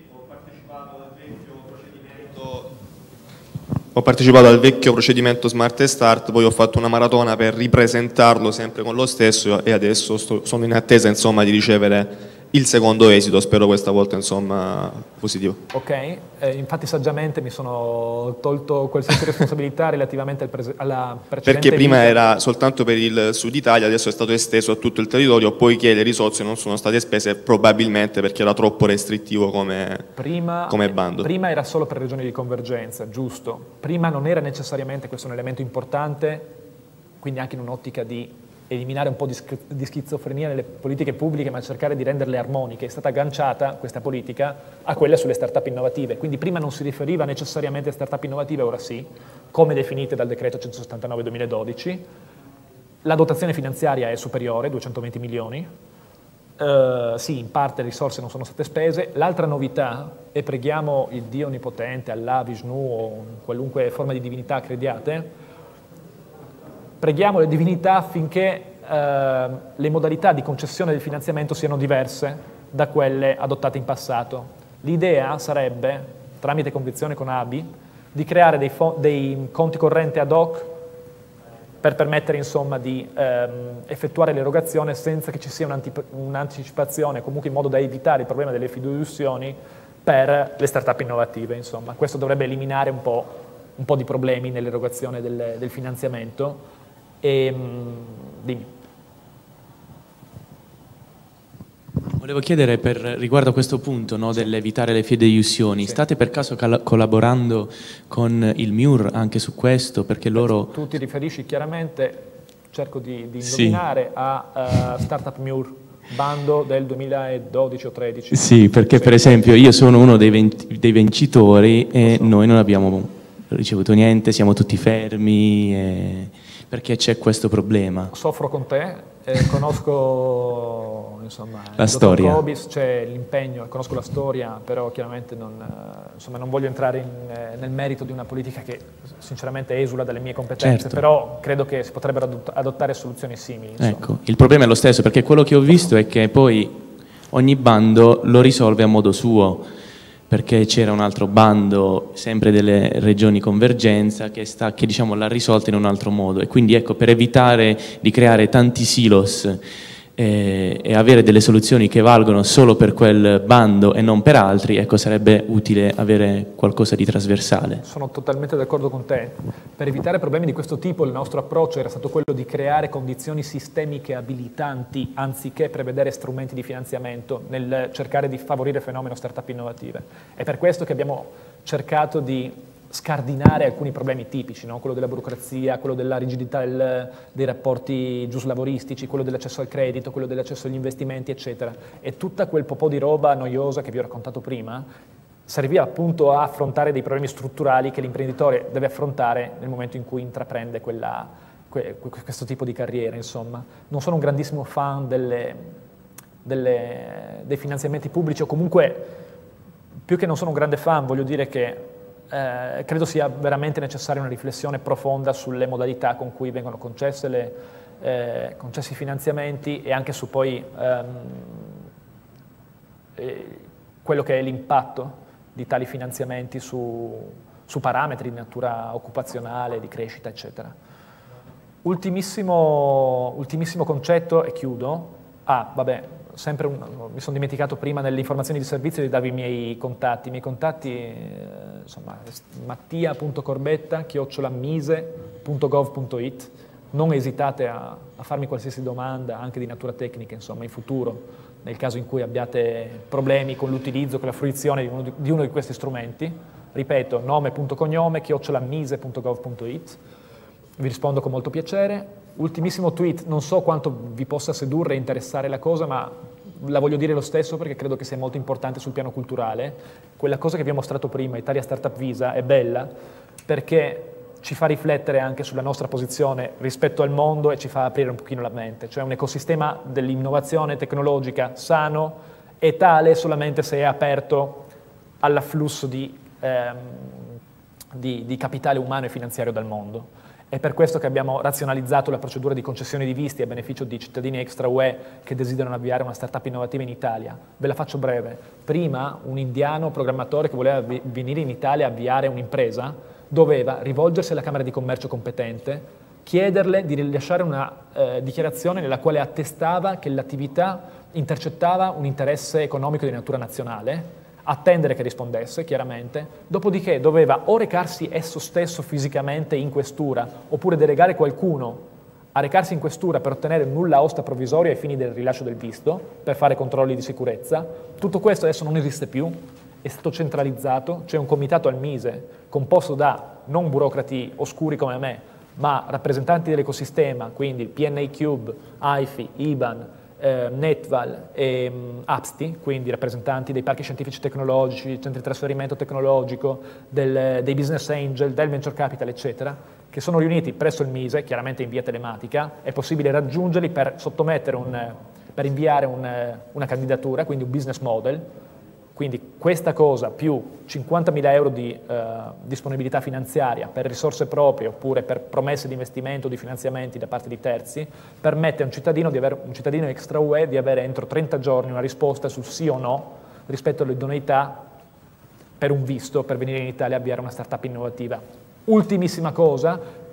Ho partecipato al vecchio procedimento Smart & Start, poi ho fatto una maratona per ripresentarlo sempre con lo stesso e adesso sono in attesa, insomma, di ricevere il secondo esito, spero questa volta, insomma, positivo. Ok, infatti saggiamente mi sono tolto qualsiasi responsabilità relativamente alla precedente. Perché prima era soltanto per il Sud Italia, adesso è stato esteso a tutto il territorio, poiché le risorse non sono state spese probabilmente perché era troppo restrittivo come bando. Prima era solo per regioni di convergenza, giusto. Prima non era necessariamente, questo è un elemento importante, quindi anche in un'ottica di eliminare un po' di schizofrenia nelle politiche pubbliche, ma cercare di renderle armoniche. È stata agganciata questa politica a quella sulle start-up innovative, quindi prima non si riferiva necessariamente a start-up innovative, ora sì, come definite dal decreto 179/2012. La dotazione finanziaria è superiore, 220 milioni, sì, in parte le risorse non sono state spese. L'altra novità, e preghiamo il Dio Onnipotente, Allah, Vishnu o qualunque forma di divinità crediate, preghiamo le divinità affinché le modalità di concessione del finanziamento siano diverse da quelle adottate in passato. L'idea sarebbe, tramite convenzione con ABI, di creare dei conti correnti ad hoc per permettere insomma di effettuare l'erogazione senza che ci sia un'anticipazione, comunque in modo da evitare il problema delle fideiussioni per le start-up innovative. Insomma. Questo dovrebbe eliminare un po' di problemi nell'erogazione del finanziamento. Dimmi. Volevo chiedere riguardo a questo punto, no, dell'evitare le fideiussioni, state per caso collaborando con il MIUR anche su questo? Perché loro... Tu ti riferisci chiaramente, cerco di indovinare, a Startup MIUR, bando del 2012 o 13. Sì, perché per esempio io sono uno dei vincitori e noi non abbiamo ricevuto niente, siamo tutti fermi, perché c'è questo problema. Soffro con te. Conosco insomma, la storia. Cobis, c'è l'impegno, conosco la storia, però chiaramente non voglio entrare nel merito di una politica che sinceramente esula dalle mie competenze, certo. Però credo che si potrebbero adottare soluzioni simili. Insomma. Ecco, il problema è lo stesso, perché quello che ho visto è che poi ogni bando lo risolve a modo suo, perché c'era un altro bando sempre delle regioni convergenza che diciamo l'ha risolta in un altro modo, e quindi ecco, per evitare di creare tanti silos e avere delle soluzioni che valgono solo per quel bando e non per altri, ecco, sarebbe utile avere qualcosa di trasversale. Sono totalmente d'accordo con te. Per evitare problemi di questo tipo il nostro approccio era stato quello di creare condizioni sistemiche abilitanti anziché prevedere strumenti di finanziamento nel cercare di favorire il fenomeno startup innovative. È per questo che abbiamo cercato di scardinare alcuni problemi tipici, no? Quello della burocrazia, quello della rigidità dei rapporti giuslavoristici, quello dell'accesso al credito, quello dell'accesso agli investimenti, eccetera. E tutta quel po' di roba noiosa che vi ho raccontato prima serviva appunto a affrontare dei problemi strutturali che l'imprenditore deve affrontare nel momento in cui intraprende questo tipo di carriera. Insomma. Non sono un grandissimo fan dei finanziamenti pubblici, o comunque, più che non sono un grande fan, voglio dire che credo sia veramente necessaria una riflessione profonda sulle modalità con cui vengono concessi i finanziamenti e anche su poi quello che è l'impatto di tali finanziamenti su parametri di natura occupazionale, di crescita, eccetera. Ultimissimo concetto e chiudo. Mi sono dimenticato prima nelle informazioni di servizio di darvi i miei contatti. I miei contatti, mattia.corbetta@mise.gov.it. Non esitate a farmi qualsiasi domanda, anche di natura tecnica, insomma, in futuro, nel caso in cui abbiate problemi con l'utilizzo, con la fruizione di uno di questi strumenti. Ripeto, nome.cognome@mise.gov.it. Vi rispondo con molto piacere. Ultimissimo tweet, non so quanto vi possa sedurre e interessare la cosa, ma la voglio dire lo stesso perché credo che sia molto importante sul piano culturale. Quella cosa che vi ho mostrato prima, Italia Startup Visa, è bella perché ci fa riflettere anche sulla nostra posizione rispetto al mondo e ci fa aprire un pochino la mente. Cioè un ecosistema dell'innovazione tecnologica sano è tale solamente se è aperto all'afflusso di capitale umano e finanziario dal mondo. È per questo che abbiamo razionalizzato la procedura di concessione di visti a beneficio di cittadini extra UE che desiderano avviare una startup innovativa in Italia. Ve la faccio breve. Prima un indiano programmatore che voleva venire in Italia a avviare un'impresa doveva rivolgersi alla Camera di Commercio competente, chiederle di rilasciare una dichiarazione nella quale attestava che l'attività intercettava un interesse economico di natura nazionale, attendere che rispondesse, chiaramente, dopodiché doveva o recarsi esso stesso fisicamente in questura, oppure delegare qualcuno a recarsi in questura per ottenere un nulla osta provvisorio ai fini del rilascio del visto, per fare controlli di sicurezza. Tutto questo adesso non esiste più, è stato centralizzato, c'è un comitato al Mise composto da non burocrati oscuri come me, ma rappresentanti dell'ecosistema, quindi PNA Cube, AIFI, IBAN, Netval e APSTI, quindi rappresentanti dei parchi scientifici tecnologici, centri di trasferimento tecnologico, dei business angel, del venture capital, eccetera, che sono riuniti presso il Mise, chiaramente in via telematica. È possibile raggiungerli per per inviare una candidatura, quindi un business model. Quindi questa cosa più 50.000 euro di disponibilità finanziaria per risorse proprie oppure per promesse di investimento o di finanziamenti da parte di terzi permette a un cittadino extra UE di avere entro 30 giorni una risposta sul sì o no rispetto all'idoneità per un visto per venire in Italia a avviare una startup innovativa. Ultimissima cosa,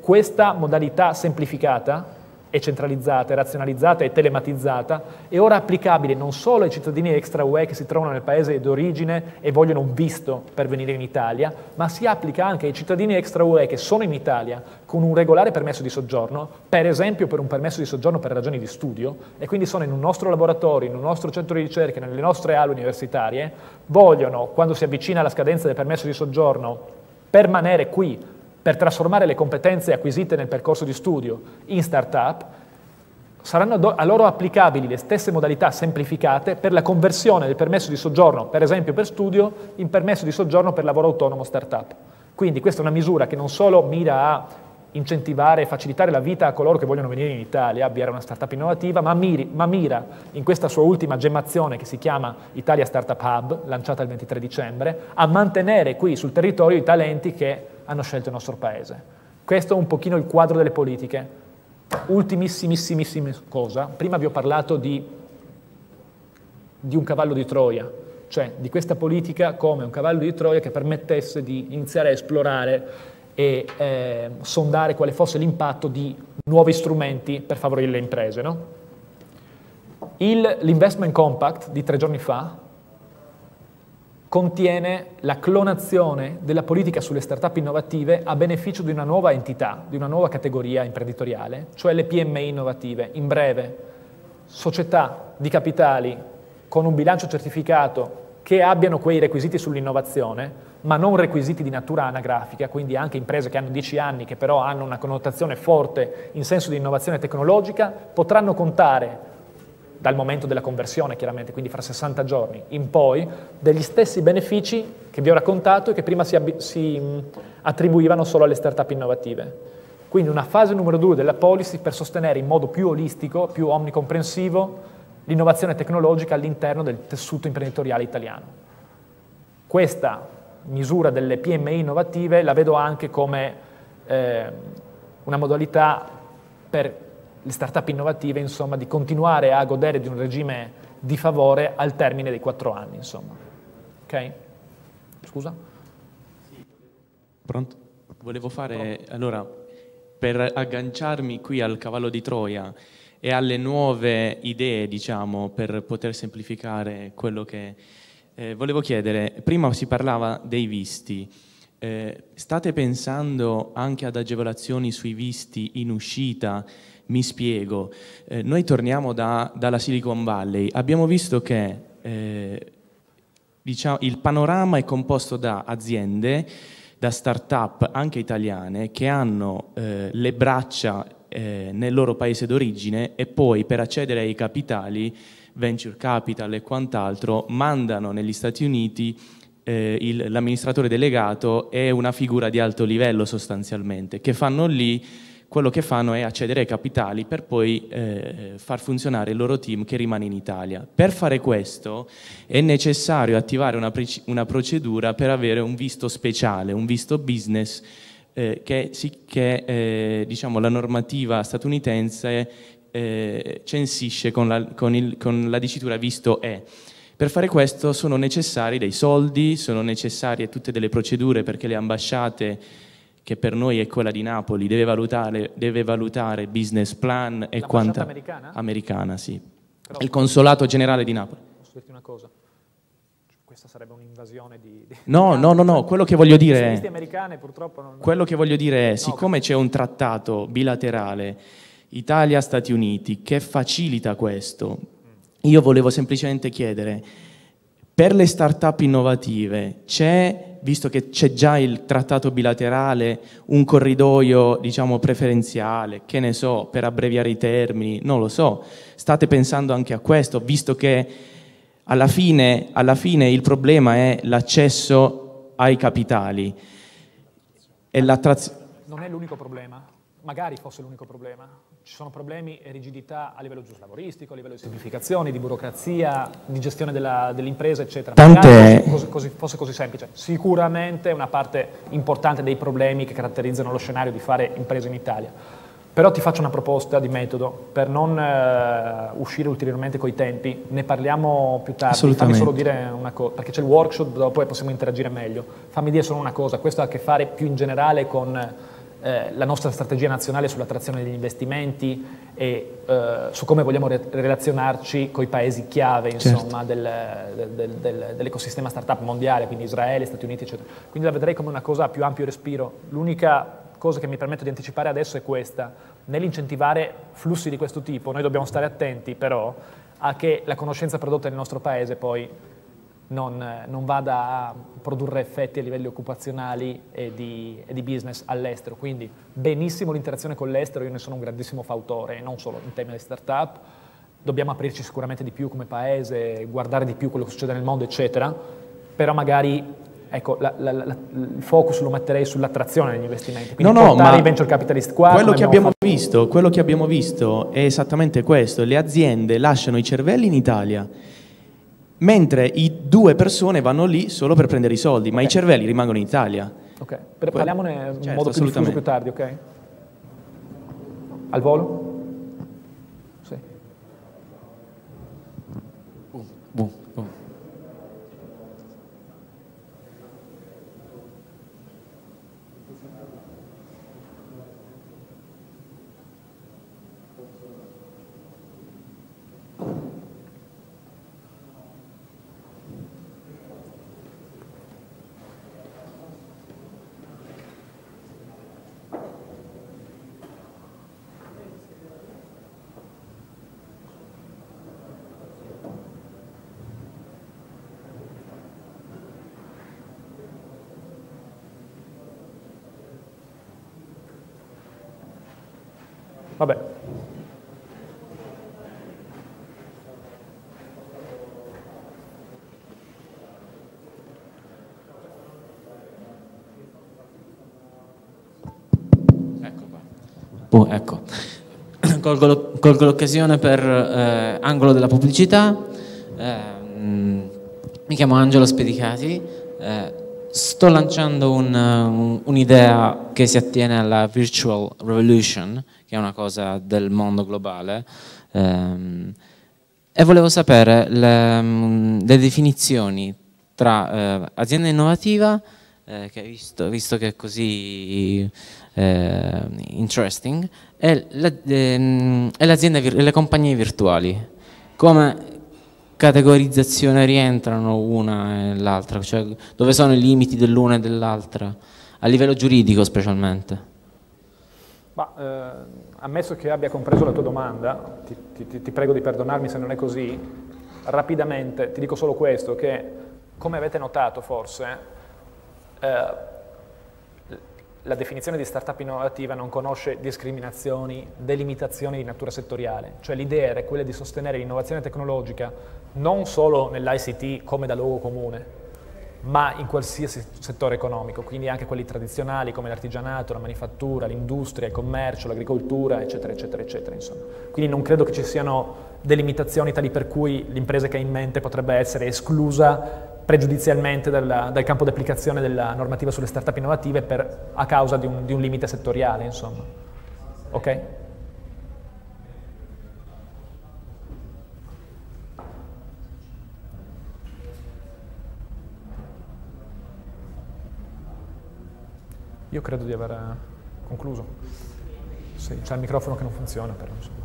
questa modalità semplificata e centralizzata, e razionalizzata e telematizzata è ora applicabile non solo ai cittadini extra UE che si trovano nel paese d'origine e vogliono un visto per venire in Italia, ma si applica anche ai cittadini extra UE che sono in Italia con un regolare permesso di soggiorno, per esempio per un permesso di soggiorno per ragioni di studio, e quindi sono in un nostro laboratorio, in un nostro centro di ricerca, nelle nostre aule universitarie, vogliono, quando si avvicina alla scadenza del permesso di soggiorno, permanere qui per trasformare le competenze acquisite nel percorso di studio in start-up, saranno a loro applicabili le stesse modalità semplificate per la conversione del permesso di soggiorno, per esempio per studio, in permesso di soggiorno per lavoro autonomo start-up. Quindi questa è una misura che non solo mira a incentivare e facilitare la vita a coloro che vogliono venire in Italia, avviare una startup innovativa, ma mira in questa sua ultima gemmazione che si chiama Italia Startup Hub, lanciata il 23 dicembre, a mantenere qui sul territorio i talenti che hanno scelto il nostro paese. Questo è un pochino il quadro delle politiche. Ultimissimissima cosa, prima vi ho parlato di un cavallo di Troia, cioè di questa politica come un cavallo di Troia che permettesse di iniziare a esplorare e sondare quale fosse l'impatto di nuovi strumenti per favorire le imprese. No? L'Investment Compact di 3 giorni fa contiene la clonazione della politica sulle start-up innovative a beneficio di una nuova entità, di una nuova categoria imprenditoriale, cioè le PMI innovative. In breve, società di capitali con un bilancio certificato che abbiano quei requisiti sull'innovazione, ma non requisiti di natura anagrafica, quindi anche imprese che hanno 10 anni, che però hanno una connotazione forte in senso di innovazione tecnologica, potranno contare dal momento della conversione, chiaramente, quindi fra 60 giorni in poi, degli stessi benefici che vi ho raccontato e che prima si attribuivano solo alle start-up innovative. Quindi una fase numero 2 della policy per sostenere in modo più olistico, più omnicomprensivo, l'innovazione tecnologica all'interno del tessuto imprenditoriale italiano. Questa misura delle PMI innovative la vedo anche come una modalità per le start-up innovative, insomma, di continuare a godere di un regime di favore al termine dei 4 anni, insomma. Ok? Scusa? Pronto? Volevo fare, allora, per agganciarmi qui al cavallo di Troia e alle nuove idee, diciamo, per poter semplificare quello che volevo chiedere, prima si parlava dei visti. State pensando anche ad agevolazioni sui visti in uscita? Mi spiego, noi torniamo dalla Silicon Valley, abbiamo visto che diciamo, il panorama è composto da aziende, da start-up anche italiane che hanno le braccia nel loro paese d'origine e poi per accedere ai capitali, venture capital e quant'altro, mandano negli Stati Uniti l'amministratore delegato e una figura di alto livello sostanzialmente, che fanno lì. Quello che fanno è accedere ai capitali per poi far funzionare il loro team che rimane in Italia. Per fare questo è necessario attivare una procedura per avere un visto speciale, un visto business che diciamo, la normativa statunitense censisce con la dicitura visto E. Per fare questo sono necessari dei soldi, sono necessarie tutte delle procedure perché le ambasciate, che per noi è quella di Napoli, deve valutare business plan e quanta... americana? Americana, sì. Però, il consolato generale di Napoli. Posso dirti una cosa? Questa sarebbe un'invasione di... No, quello che voglio dire è... americane purtroppo non... Quello che voglio dire è, siccome c'è un trattato bilaterale Italia-Stati Uniti che facilita questo, io volevo semplicemente chiedere, per le start-up innovative visto che c'è già il trattato bilaterale, un corridoio, diciamo, preferenziale, che ne so, per abbreviare i termini, non lo so. State pensando anche a questo, visto che alla fine il problema è l'accesso ai capitali e l'attrazione. Non è l'unico problema, magari fosse l'unico problema. Ci sono problemi e rigidità a livello giuslavoristico, a livello di semplificazione, di burocrazia, di gestione dell'impresa, eccetera. Fosse così semplice. Sicuramente è una parte importante dei problemi che caratterizzano lo scenario di fare impresa in Italia. Però ti faccio una proposta di metodo, per non uscire ulteriormente coi tempi, ne parliamo più tardi. Fammi solo dire una cosa, perché c'è il workshop dopo e possiamo interagire meglio. Fammi dire solo una cosa, questo ha a che fare più in generale con la nostra strategia nazionale sull'attrazione degli investimenti e su come vogliamo relazionarci con i paesi chiave, insomma, dell'ecosistema startup mondiale, quindi Israele, Stati Uniti, eccetera. Quindi la vedrei come una cosa a più ampio respiro. L'unica cosa che mi permetto di anticipare adesso è questa: nell'incentivare flussi di questo tipo noi dobbiamo stare attenti però a che la conoscenza prodotta nel nostro paese poi non vada a produrre effetti a livelli occupazionali e di business all'estero. Quindi benissimo l'interazione con l'estero, io ne sono un grandissimo fautore, non solo in tema di startup, dobbiamo aprirci sicuramente di più come paese, guardare di più quello che succede nel mondo, eccetera, però magari ecco, il focus lo metterei sull'attrazione degli investimenti, quindi portare i venture capitalist qua. Quello che abbiamo visto è esattamente questo: le aziende lasciano i cervelli in Italia, mentre i 2 persone vanno lì solo per prendere i soldi, ma i cervelli rimangono in Italia. Ok, parliamone in modo più diffuso più tardi, ok? Al volo? Sì. Vabbè. Ecco. Colgo l'occasione per angolo della pubblicità. Mi chiamo Angelo Spedicati. Sto lanciando un'idea che si attiene alla Virtual Revolution, che è una cosa del mondo globale, e volevo sapere le definizioni tra azienda innovativa, che visto che è così interesting, e le compagnie virtuali. Come categorizzazione rientrano una e l'altra, cioè dove sono i limiti dell'una e dell'altra, a livello giuridico specialmente? Ma, ammesso che abbia compreso la tua domanda, ti prego di perdonarmi se non è così, rapidamente ti dico solo questo, che come avete notato forse, la definizione di startup innovativa non conosce discriminazioni, delimitazioni di natura settoriale, cioè l'idea era quella di sostenere l'innovazione tecnologica non solo nell'ICT come da luogo comune, ma in qualsiasi settore economico, quindi anche quelli tradizionali come l'artigianato, la manifattura, l'industria, il commercio, l'agricoltura, eccetera, eccetera, eccetera, insomma. Quindi non credo che ci siano delimitazioni tali per cui l'impresa che ha in mente potrebbe essere esclusa pregiudizialmente dal campo di applicazione della normativa sulle startup innovative a causa di un limite settoriale, insomma. Ok? Io credo di aver concluso. Sì, c'è il microfono che non funziona, però insomma.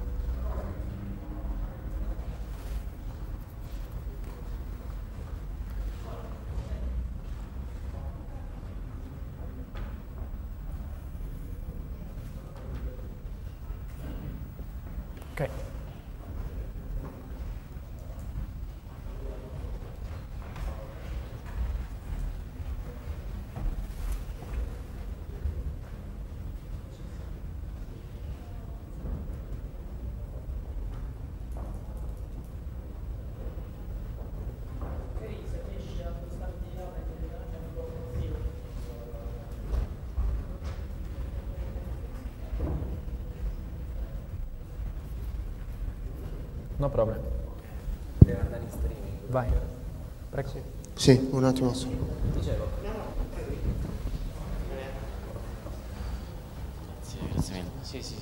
Ok. No problem. Devo andare in streaming. Vai. Prego. Sì, un attimo solo. Dicevo. Grazie mille. Sì.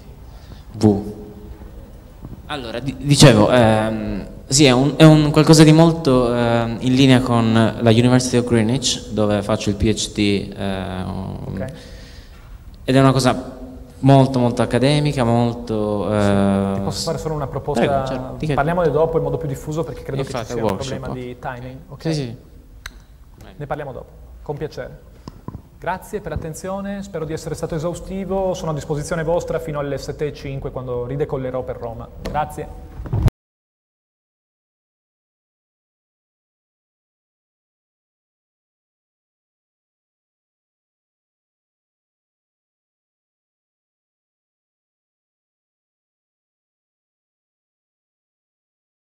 Allora, dicevo, sì, è un qualcosa di molto in linea con la University of Greenwich, dove faccio il PhD. Okay. ed è una cosa molto molto accademica, molto... Ti posso fare solo una proposta? Prego, certo. Parliamone dopo in modo più diffuso perché credo che ci Infatti, sia un workshop. problema di timing. Ok? Sì, sì. Ne parliamo dopo, con piacere. Grazie per l'attenzione, spero di essere stato esaustivo, sono a disposizione vostra fino alle 7:05 quando ridecollerò per Roma. Grazie.